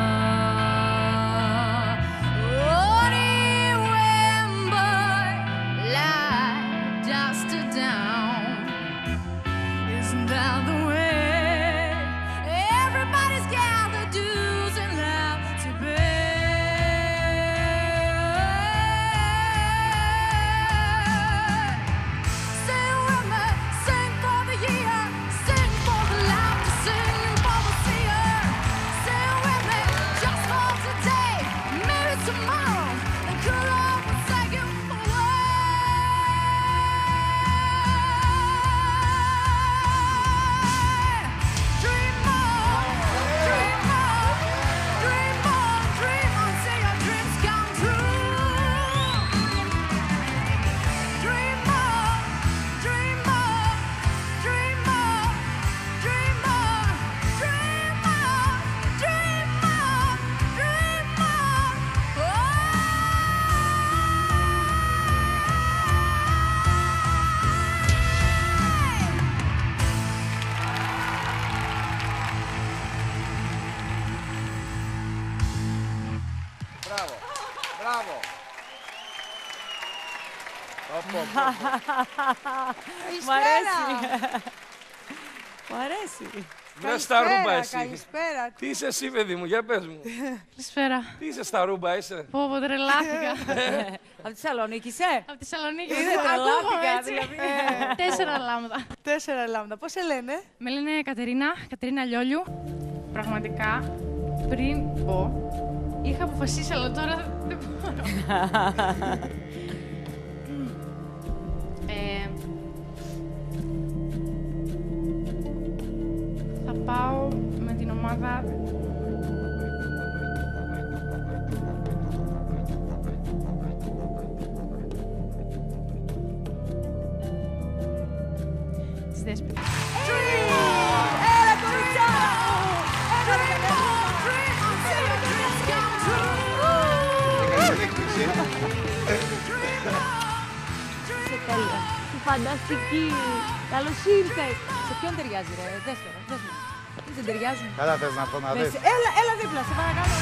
gone. Only when by light dusted down. Isn't that the way? Everybody's got the dues and love to pay. Sing with me, sing for the year, sing for the laughter, sing for the seer. Sing with me, just for today, maybe tomorrow, and could love will take you away. Dream on, dream on, dream on, dream on, till your dreams come true. Dream on, dream on, dream on, dream on, dream on, dream on, dream on. Μπράβο. Μπράβο. Μ' αρέσει. Μ' αρέσει. Βρε στα ρούμπα εσύ. Καλησπέρα. Τι είσαι εσύ, παιδί μου, για πες μου. Καλησπέρα. Τι είσαι στα ρούμπα, είσαι. Πω, πω, τρελάθηκα. Από τη Θεσσαλονίκη είσαι? Από τη Θεσσαλονίκη. Είναι τρελάθηκα. έτσι. Δηλαδή. Τέσσερα λάμδα. Τέσσερα λάμδα. Πώς σε λένε? Με λένε Κατερίνα, Κατερίνα Λιόλιου. Πραγματικά, πριν πω, είχα αποφασίσει, αλλά τώρα δεν μπορώ. ε, θα πάω με την ομάδα της Δέσποινας. Έλα, κοριτσάρα μου! Έλα, έτσι. Τέλεια. Φανταστική. Καλώς ήρθες. Σε ποιον ταιριάζει, ρε, δεύτερο, δεύτερο. Δεν ταιριάζουν. Καλά θες να πω να δεις. Έλα, έλα δίπλα, σε παρακαλώ.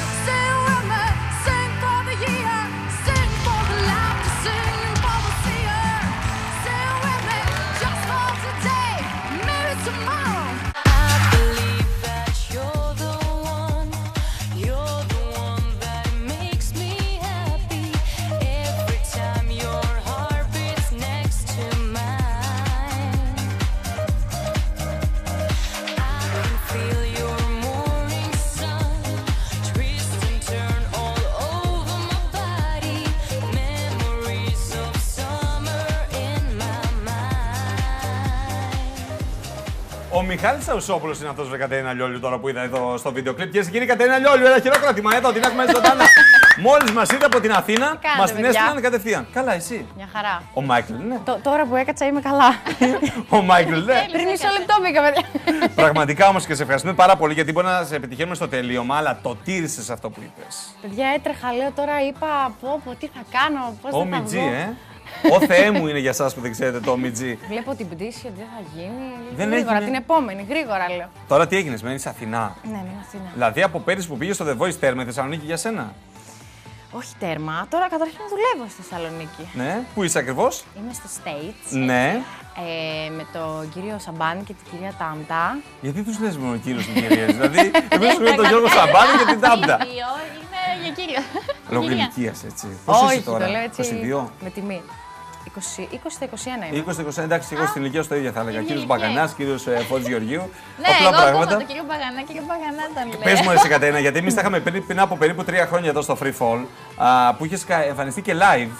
Ο Μιχάλης Αουσόπουλος είναι αυτός, βρε Κατερίνα Λιόλιου, τώρα που είδα εδώ στο βίντεο κλιπ. Κυρίες και κύριοι, Κατερίνα Λιόλιου, ένα χειροκρότημα εδώ, την έχουμε ζωντανά. Μόλις μας είδε από την Αθήνα, μας την έστειλαν κατευθείαν. Καλά, εσύ. Μια χαρά. Ο Μάικλ, ναι. Τ- τώρα που έκατσα είμαι καλά. Ο Μάικλ, ναι. Πριν μισό λεπτό μπήκα, παιδιά. Πραγματικά όμως και σε ευχαριστούμε πάρα πολύ γιατί μπορεί να σε επιτυχαίνουμε στο τελείωμα, αλλά το τήρησες αυτό που είπες. Παιδιά, έτρεχα, λέω τώρα, είπα πω, πω τι θα κάνω, πώς θα Ο τα Μιτζή, βγω. ε. Ο Θεέ μου είναι για εσάς που δεν ξέρετε το Μιτζή. Βλέπω την πτήση ότι δεν θα γίνει. Δεν γρήγορα, έγινε. την επόμενη, γρήγορα λέω. Τώρα τι έγινες, μένεις Αθηνά. Ναι, μένω Αθήνα. Δηλαδή από πέρυσι που πήγες στο The Voice τέρμα, η Θεσσαλονίκη για σένα. Όχι τέρμα, τώρα καταρχήν δουλεύω στη Θεσσαλονίκη. Ναι, πού είσαι ακριβώς. Είμαι στο States. Ναι. Ε, με τον κύριο Σαμπάνη και την κυρία Τάμτα. Γιατί τους λες μόνο κύριος και κυρίες, δηλαδή εμείς έχουμε τον Γιώργο Σαμπάνη και την Τάμτα. Είναι για κύριο. Λόγω ηλικίας, έτσι. Πώς Όχι, είσαι τώρα, το λέω έτσι, είκοσι δύο. με τιμή. είκοσι, είκοσι στα είκοσι ένα είμαι. είκοσι είκοσι ένα, εντάξει, και εγώ στην ηλικία σου το ίδιο θα έλεγα. Κύριος Μπαγανάς, κύριος ε, Φώτης Γεωργίου. Ναι, Απλά εγώ πράγματα. ακόμα τον κύριο Μπαγανά, κύριο Μπαγανά τον λέω. Πες μου, εσύ Κατερίνα, γιατί εμείς τα είχαμε πριν, πριν από περίπου τρία χρόνια εδώ στο Free Fall, α, που είχες κα- εμφανιστεί και live.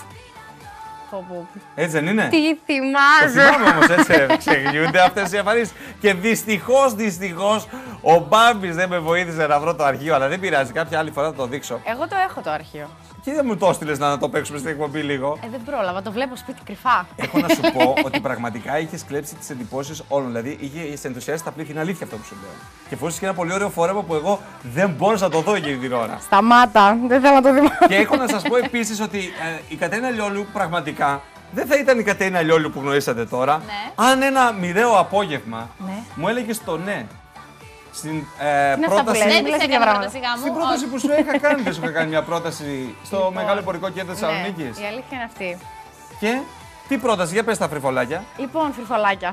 Πω, πω. Έτσι δεν είναι. Τι Το θυμάσαι. θυμάμαι όμως, έτσι ξεχνιούνται αυτές οι εμφανίσεις. Και δυστυχώς, δυστυχώς, ο Μπάμπης δεν με βοήθησε να βρω το αρχείο, αλλά δεν πειράζει, κάποια άλλη φορά θα το δείξω. Εγώ το έχω το αρχείο. Και δεν μου το έστειλες να το παίξουμε στην εκπομπή λίγο. Ε, δεν πρόλαβα, το βλέπω σπίτι κρυφά. Έχω να σου πω ότι πραγματικά είχε κλέψει τις εντυπώσεις όλων. Δηλαδή, είχε ενθουσιάσει τα πλήθη. Είναι αλήθεια αυτό που σου λέω. Και φορούσε και ένα πολύ ωραίο φόρεμα που εγώ δεν μπόρεσα να το δω εκείνη την ώρα. Σταμάτα, δεν θέλω να το δω. Και έχω να σας πω επίσης ότι ε, η Κατερίνα Λιόλιου πραγματικά δεν θα ήταν η Κατερίνα Λιόλιου που γνωρίσατε τώρα, Ναι. αν ένα μοιραίο απόγευμα Ναι. μου έλεγε το ναι. Στην ε, Είναι αυτά που πρόταση. λες, δεν λες τέτοια πράγματα. Στην πρόταση που σου είχα κάνει, δεν σου είχα κάνει μια πρόταση στο Λοιπόν, Μεγάλο Εμπορικό Κέντρο Θεσσαλονίκης. Ναι, η αλήθεια είναι αυτή. Και τι πρόταση, για πες τα φρυφολάκια. Λοιπόν, φρυφολάκια.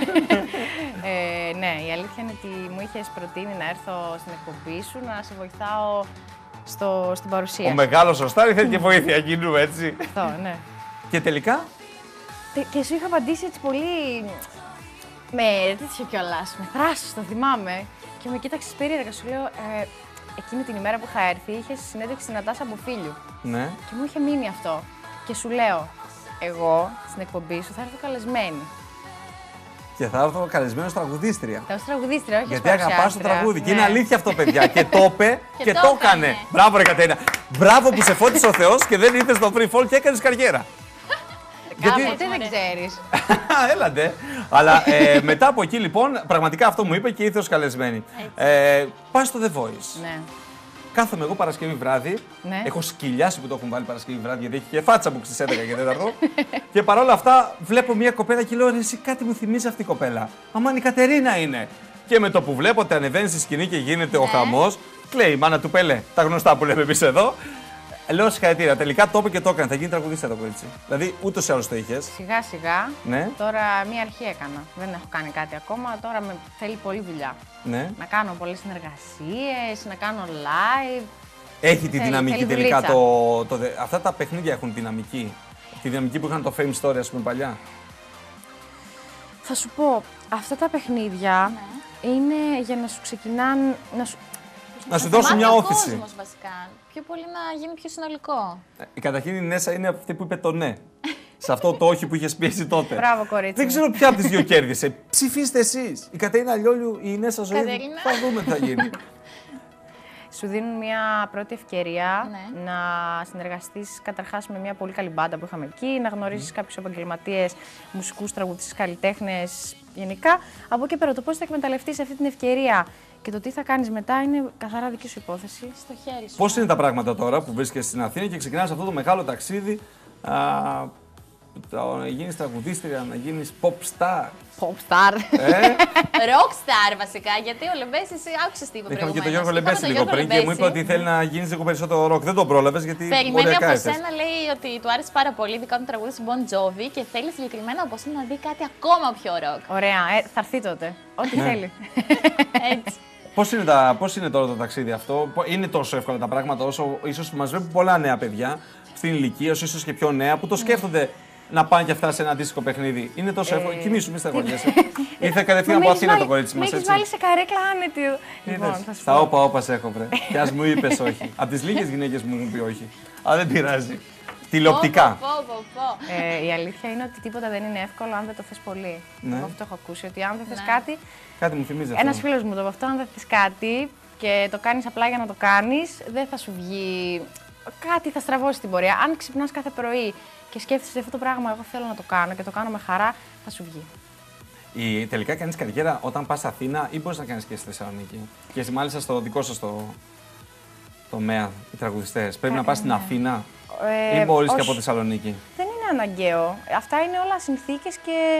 ε, ναι, η αλήθεια είναι ότι μου είχες προτείνει να έρθω στην εκπομπή σου να σε βοηθάω στο, στην παρουσία. Ο μεγάλος Οστάρη θέλει και βοήθεια κοινού, έτσι. Αυτό, ναι. Και τελικά. Τε- Και σου είχα απαντήσει έτσι πολύ. Με τέτοιο κιόλας, με θράσεις, το θυμάμαι. Και με κοίταξες περίεργα, σου λέω. Ε, εκείνη την ημέρα που είχα έρθει, είχε συνέντευξη στην Νατάσα Μποφίλιου. Ναι. Και μου είχε μείνει αυτό. Και σου λέω, εγώ στην εκπομπή σου θα έρθω καλεσμένη. Και θα έρθω καλεσμένος τραγουδίστρια. Θα είσαι τραγουδίστρια, όχι Γιατί αγαπάς το παρουσιάστρια. τραγούδι. Και Ναι. είναι αλήθεια αυτό, παιδιά. Και το είπε Και και το το έκανε. έκανε. Μπράβο, ρε Κατερίνα. Μπράβο που σε φώτισε ο Θεός και δεν ήρθες στο Free Fall και έκανες καριέρα. Γιατί δεν ξέρεις. Έλατε. Αλλά ε, μετά από εκεί λοιπόν, πραγματικά αυτό μου είπε και ήρθε ως καλεσμένη. Ε, πας στο The Voice. Ναι. Κάθομαι εγώ Παρασκευή βράδυ. Ναι. Έχω σκυλιάσει που το έχουν βάλει Παρασκευή βράδυ γιατί έχει και φάτσα μου στις έντεκα και τέταρτο. Και παρόλα αυτά βλέπω μια κοπέλα και λέω: «Ρε, εσύ κάτι μου θυμίζει αυτή η κοπέλα. Αμάν η Κατερίνα είναι». Και με το που βλέπω ότι ανεβαίνει στη σκηνή και γίνεται ο χαμός, κλαίει η μάνα του Πελέ. Τα γνωστά που λέμε εμείς εδώ. Λέω συγχαρητήρια. Τελικά το είπε και το έκανε. Θα γίνει τραγουδίστρια το κορίτσι. Δηλαδή ούτως ή άλλως το είχε. Σιγά σιγά. Ναι. Τώρα μία αρχή έκανα. Δεν έχω κάνει κάτι ακόμα. Τώρα με θέλει πολλή δουλειά. Ναι. Να κάνω πολλές συνεργασίες, να κάνω live. Έχει τη Θέλει- δυναμική θέλει τελικά δουλίτσα. το, το. δε- Αυτά τα παιχνίδια έχουν δυναμική. Τη δυναμική που είχαν το Fame Story, ας πούμε, παλιά. Θα σου πω, αυτά τα παιχνίδια Ναι. είναι για να σου ξεκινάνε. Να σου, Να σου δώσουν μια μάθει ο όθηση. κόσμος, βασικά. Πιο πολύ να γίνει πιο συνολικό. Ε, Καταρχήν η Νέσα είναι αυτή που είπε το ναι. Σε αυτό το όχι που είχε πιέσει τότε. Μπράβο, κορίτσι. Δεν ξέρω ποια από τις δύο κέρδισε. Ψηφίστε εσείς. Η Κατερίνα Λιόλιου, η Νέσα Ζωή. Κατερίνα. Θα δούμε τι θα γίνει. Σου δίνουν μια πρώτη ευκαιρία Ναι. να συνεργαστείς καταρχάς με μια πολύ καλή μπάντα που είχαμε εκεί, να γνωρίσεις κάποιους επαγγελματίες, μουσικούς, τραγουδιστές, καλλιτέχνες γενικά. Από εκεί πέρα, το πώς θα εκμεταλλευτείς αυτή την ευκαιρία Και το τι θα κάνεις μετά είναι καθαρά δική σου υπόθεση. Στο χέρι σου. Πώς είναι τα πράγματα τώρα που βρίσκεσαι στην Αθήνα και ξεκινάς αυτό το μεγάλο ταξίδι, α, να γίνεις τραγουδίστρια, να γίνεις pop star. Pop star. Ε? Rock star βασικά, γιατί ο Λεμπέσης άκουσες τι είπε Είχαμε και προηγουμένως. τον Γιώργο Λεμπέση λίγο πριν και μου είπε ότι θέλει να γίνεις λίγο περισσότερο rock. Δεν τον πρόλαβες γιατί περιμένει από σένα, λέει ότι του άρεσε πάρα πολύ, ειδικά όταν τραγούδισε Bon Jovi και θέλει συγκεκριμένα από σένα να δει κάτι ακόμα πιο rock. Ωραία, ε, θα έρθει τότε. Ό,τι Ναι. θέλει. Έτσι. Πώς είναι, τα, πώς είναι τώρα το ταξίδι αυτό, είναι τόσο εύκολα τα πράγματα όσο ίσως μας βλέπουν πολλά νέα παιδιά στην ηλικία, ίσως και πιο νέα, που το σκέφτονται να πάνε και αυτά σε ένα αντίστοιχο παιχνίδι. Είναι τόσο εύκολο. Ε... Κοιμήσου, μη σταγωνιέσαι. Ήρθε κατευθείαν από Αθήνα το κορίτσι μας. Με έχεις βάλει σε καρέκλα άνετη. Λοιπόν, θα σου Στα πω. όπα όπα σε έχω βρε. Κι ας μου είπες όχι. Από τις λίγες γυναίκες μου έχουν πει όχι. Αλλά δεν πειράζει. Τηλεοπτικά. Πω, πω, πω. Ε, η αλήθεια είναι ότι τίποτα δεν είναι εύκολο αν δεν το θες πολύ. Ναι. Εγώ αυτό έχω ακούσει, ότι αν δεν θες Ναι. κάτι. Κάτι μου θυμίζει αυτό. Ένας φίλος μου το είπε αυτό, αν δεν θες κάτι και το κάνεις απλά για να το κάνεις, δεν θα σου βγει. Κάτι θα στραβώσει την πορεία. Αν ξυπνάς κάθε πρωί και σκέφτεσαι αυτό το πράγμα, εγώ θέλω να το κάνω και το κάνω με χαρά, θα σου βγει. Η, τελικά κάνεις καριέρα όταν πας Αθήνα ή μπορείς να κάνεις και στη Θεσσαλονίκη. Και εσύ μάλιστα στο δικό σας το τομέα, οι τραγουδιστές. Πρέπει Ε, να πας στην ναι. Αθήνα Ε, ή μπορείς και όχι. από Θεσσαλονίκη. Δεν είναι αναγκαίο. Αυτά είναι όλα συνθήκες και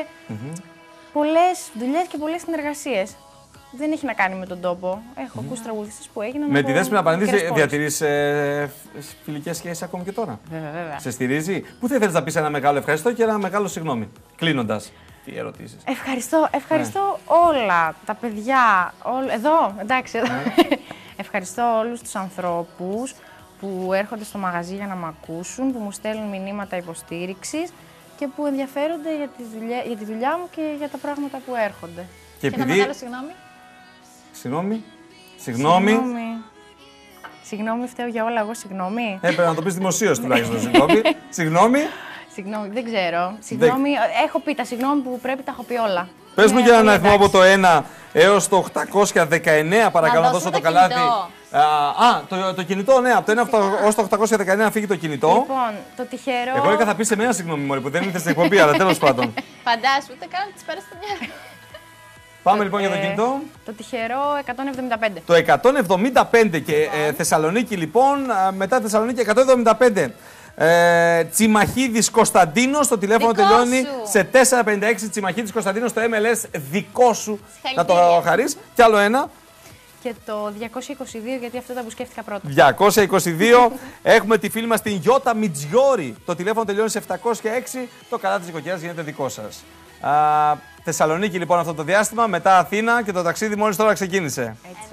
πολλές δουλειές και πολλές συνεργασίες. Δεν έχει να κάνει με τον τόπο. Έχω ακούσει τραγουδιστές που έγιναν. Με από τη Δέσποινα Πανίδη μικρές πόλεις. διατηρείς ε, φιλικές σχέσεις ακόμη και τώρα. Βέβαια, βέβαια. Σε στηρίζει. Πού θα ήθελες να πεις ένα μεγάλο ευχαριστώ και ένα μεγάλο συγγνώμη. Κλείνοντας. Τι ερωτήσεις. Ευχαριστώ, ευχαριστώ όλα τα παιδιά. Ό, εδώ, εντάξει. Εδώ. Ευχαριστώ όλους τους ανθρώπους που έρχονται στο μαγαζί για να με ακούσουν, που μου στέλνουν μηνύματα υποστήριξης και που ενδιαφέρονται για τη δουλειά, για τη δουλειά μου και για τα πράγματα που έρχονται. Και Και ένα επειδή. μεγάλο συγγνώμη. Συγγνώμη. Συγγνώμη. Συγγνώμη. Συγγνώμη, φταίω για όλα εγώ, συγγνώμη. Έπρεπε να το πεις δημοσίως τουλάχιστον. Συγγνώμη. Συγγνώμη. Συγγνώμη, δεν ξέρω. Συγγνώμη, έχω πει τα συγγνώμη που πρέπει, τα έχω πει όλα. Πες μου Ναι, για ένα πολύ αριθμό από το ένα έως το οκτακόσια δεκαεννέα, παρακαλώ να δώσω δώσουμε το το καλάθι. κινητό. Α, α, το, το κινητό, ναι, από το ένα έως το οκτακόσια δεκαεννέα να φύγει το κινητό. Λοιπόν, το τυχερό. Εγώ έλεγα θα πεις σε μένα συγγνώμη, μωρή, που δεν ήρθε στην εκπομπή, αλλά τέλος πάντων. Φαντάσου, ούτε καν τις πέρασε στο μυαλό. Πάμε λοιπόν για το Ε, κινητό. Το τυχερό εκατόν εβδομήντα πέντε. Το εκατόν εβδομήντα πέντε και ε, Θεσσαλονίκη λοιπόν, α, μετά Θεσσαλονίκη εκατόν εβδομήντα πέντε. Ε, Τσιμαχίδης Κωνσταντίνος, το τηλέφωνο Δικό τελειώνει σου. σε τετρακόσια πενήντα έξι. Τσιμαχίδης Κωνσταντίνος, το εμ ελ ες δικό σου. Να το Συγχαρητήρια. χαρείς. Κι άλλο ένα. Και το διακόσια είκοσι δύο, γιατί αυτό ήταν που σκέφτηκα πρώτα. διακόσια είκοσι δύο. Έχουμε τη φίλη μας την Γιώτα Μιτζιόρη. Το τηλέφωνο τελειώνει σε επτακόσια έξι. Το καλάθι της οικογένειας γίνεται δικό σας. Α, Θεσσαλονίκη λοιπόν αυτό το διάστημα, μετά Αθήνα και το ταξίδι μόλις τώρα ξεκίνησε.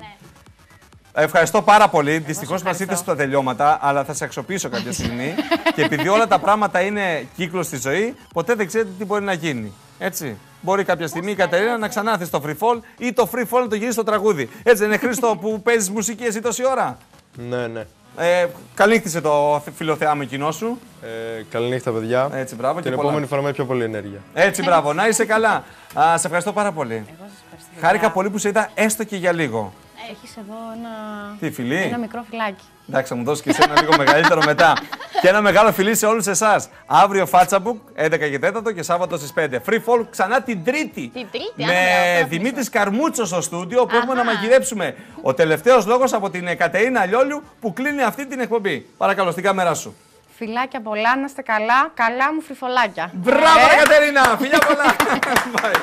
Ευχαριστώ πάρα πολύ. Δυστυχώς μας ήρθε στα τελειώματα, αλλά θα σε αξιοποιήσω κάποια στιγμή. Και επειδή όλα τα πράγματα είναι κύκλος στη ζωή, ποτέ δεν ξέρετε τι μπορεί να γίνει. Έτσι. Μπορεί κάποια στιγμή η Κατερίνα να ξανάρθει στο free fall ή το free fall να το γυρίσει στο τραγούδι. Έτσι δεν είναι, Χρήστο, που παίζεις μουσική εσύ τόση ώρα? Ναι, ναι. Ε, καληνύχτησε το φιλοθεάμο κοινό σου. Ε, καληνύχτα, παιδιά. Έτσι, μπράβο. Την και πολλά. επόμενη φορά με πιο πολύ ενέργεια. Έτσι, μπράβο. Να είσαι καλά. Α, σε ευχαριστώ πάρα πολύ. Χάρηκα πολύ που σε είδα έστω και για λίγο. Έχεις εδώ ένα, Τι, φιλί? ένα μικρό φυλάκι. Εντάξει, θα μου δώσει και εσύ ένα λίγο μεγαλύτερο μετά. Και ένα μεγάλο φιλί σε όλους εσάς. Αύριο Φάτσαμπουκ, έντεκα και τέσσερα και Σάββατο στις πέντε. Free Fall ξανά την Τρίτη. Την Τρίτη, Με Δημήτρης Καρμούτσο στο στούντιο που έχουμε να μαγειρέψουμε. Ο τελευταίος λόγος από την Κατερίνα Λιόλιου που κλείνει αυτή την εκπομπή. Παρακαλώ, στην κάμερά σου. Φιλάκια πολλά, να είστε καλά. Καλά μου φριφολάκια. Μπράβο, Ε. ρε Κατερίνα! Φιλιά πολλά! Bye.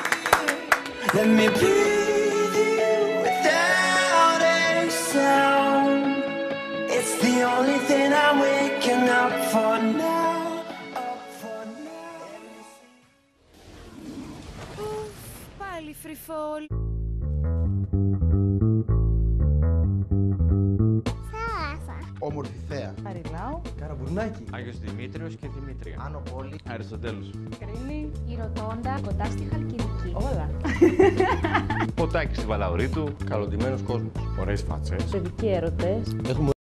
Let me breathe you without a sound. It's the only thing I'm waking up for now. Up for now. Πάλι free fall. Όμορφη θέα. Χαριλάου. Καραμπουρνάκι. Άγιος Δημήτριος και Δημήτρια. Άνω Πόλη. Αριστοτέλους. Κρίνη, η Ροτόντα, κοντά στη Χαλκιδική. Όλα. Ποτάκι στη Βαλαωρίτου. Καλοντημένος κόσμος. Ωραίες φάτσες. Παιδικοί έρωτες. Έχουμε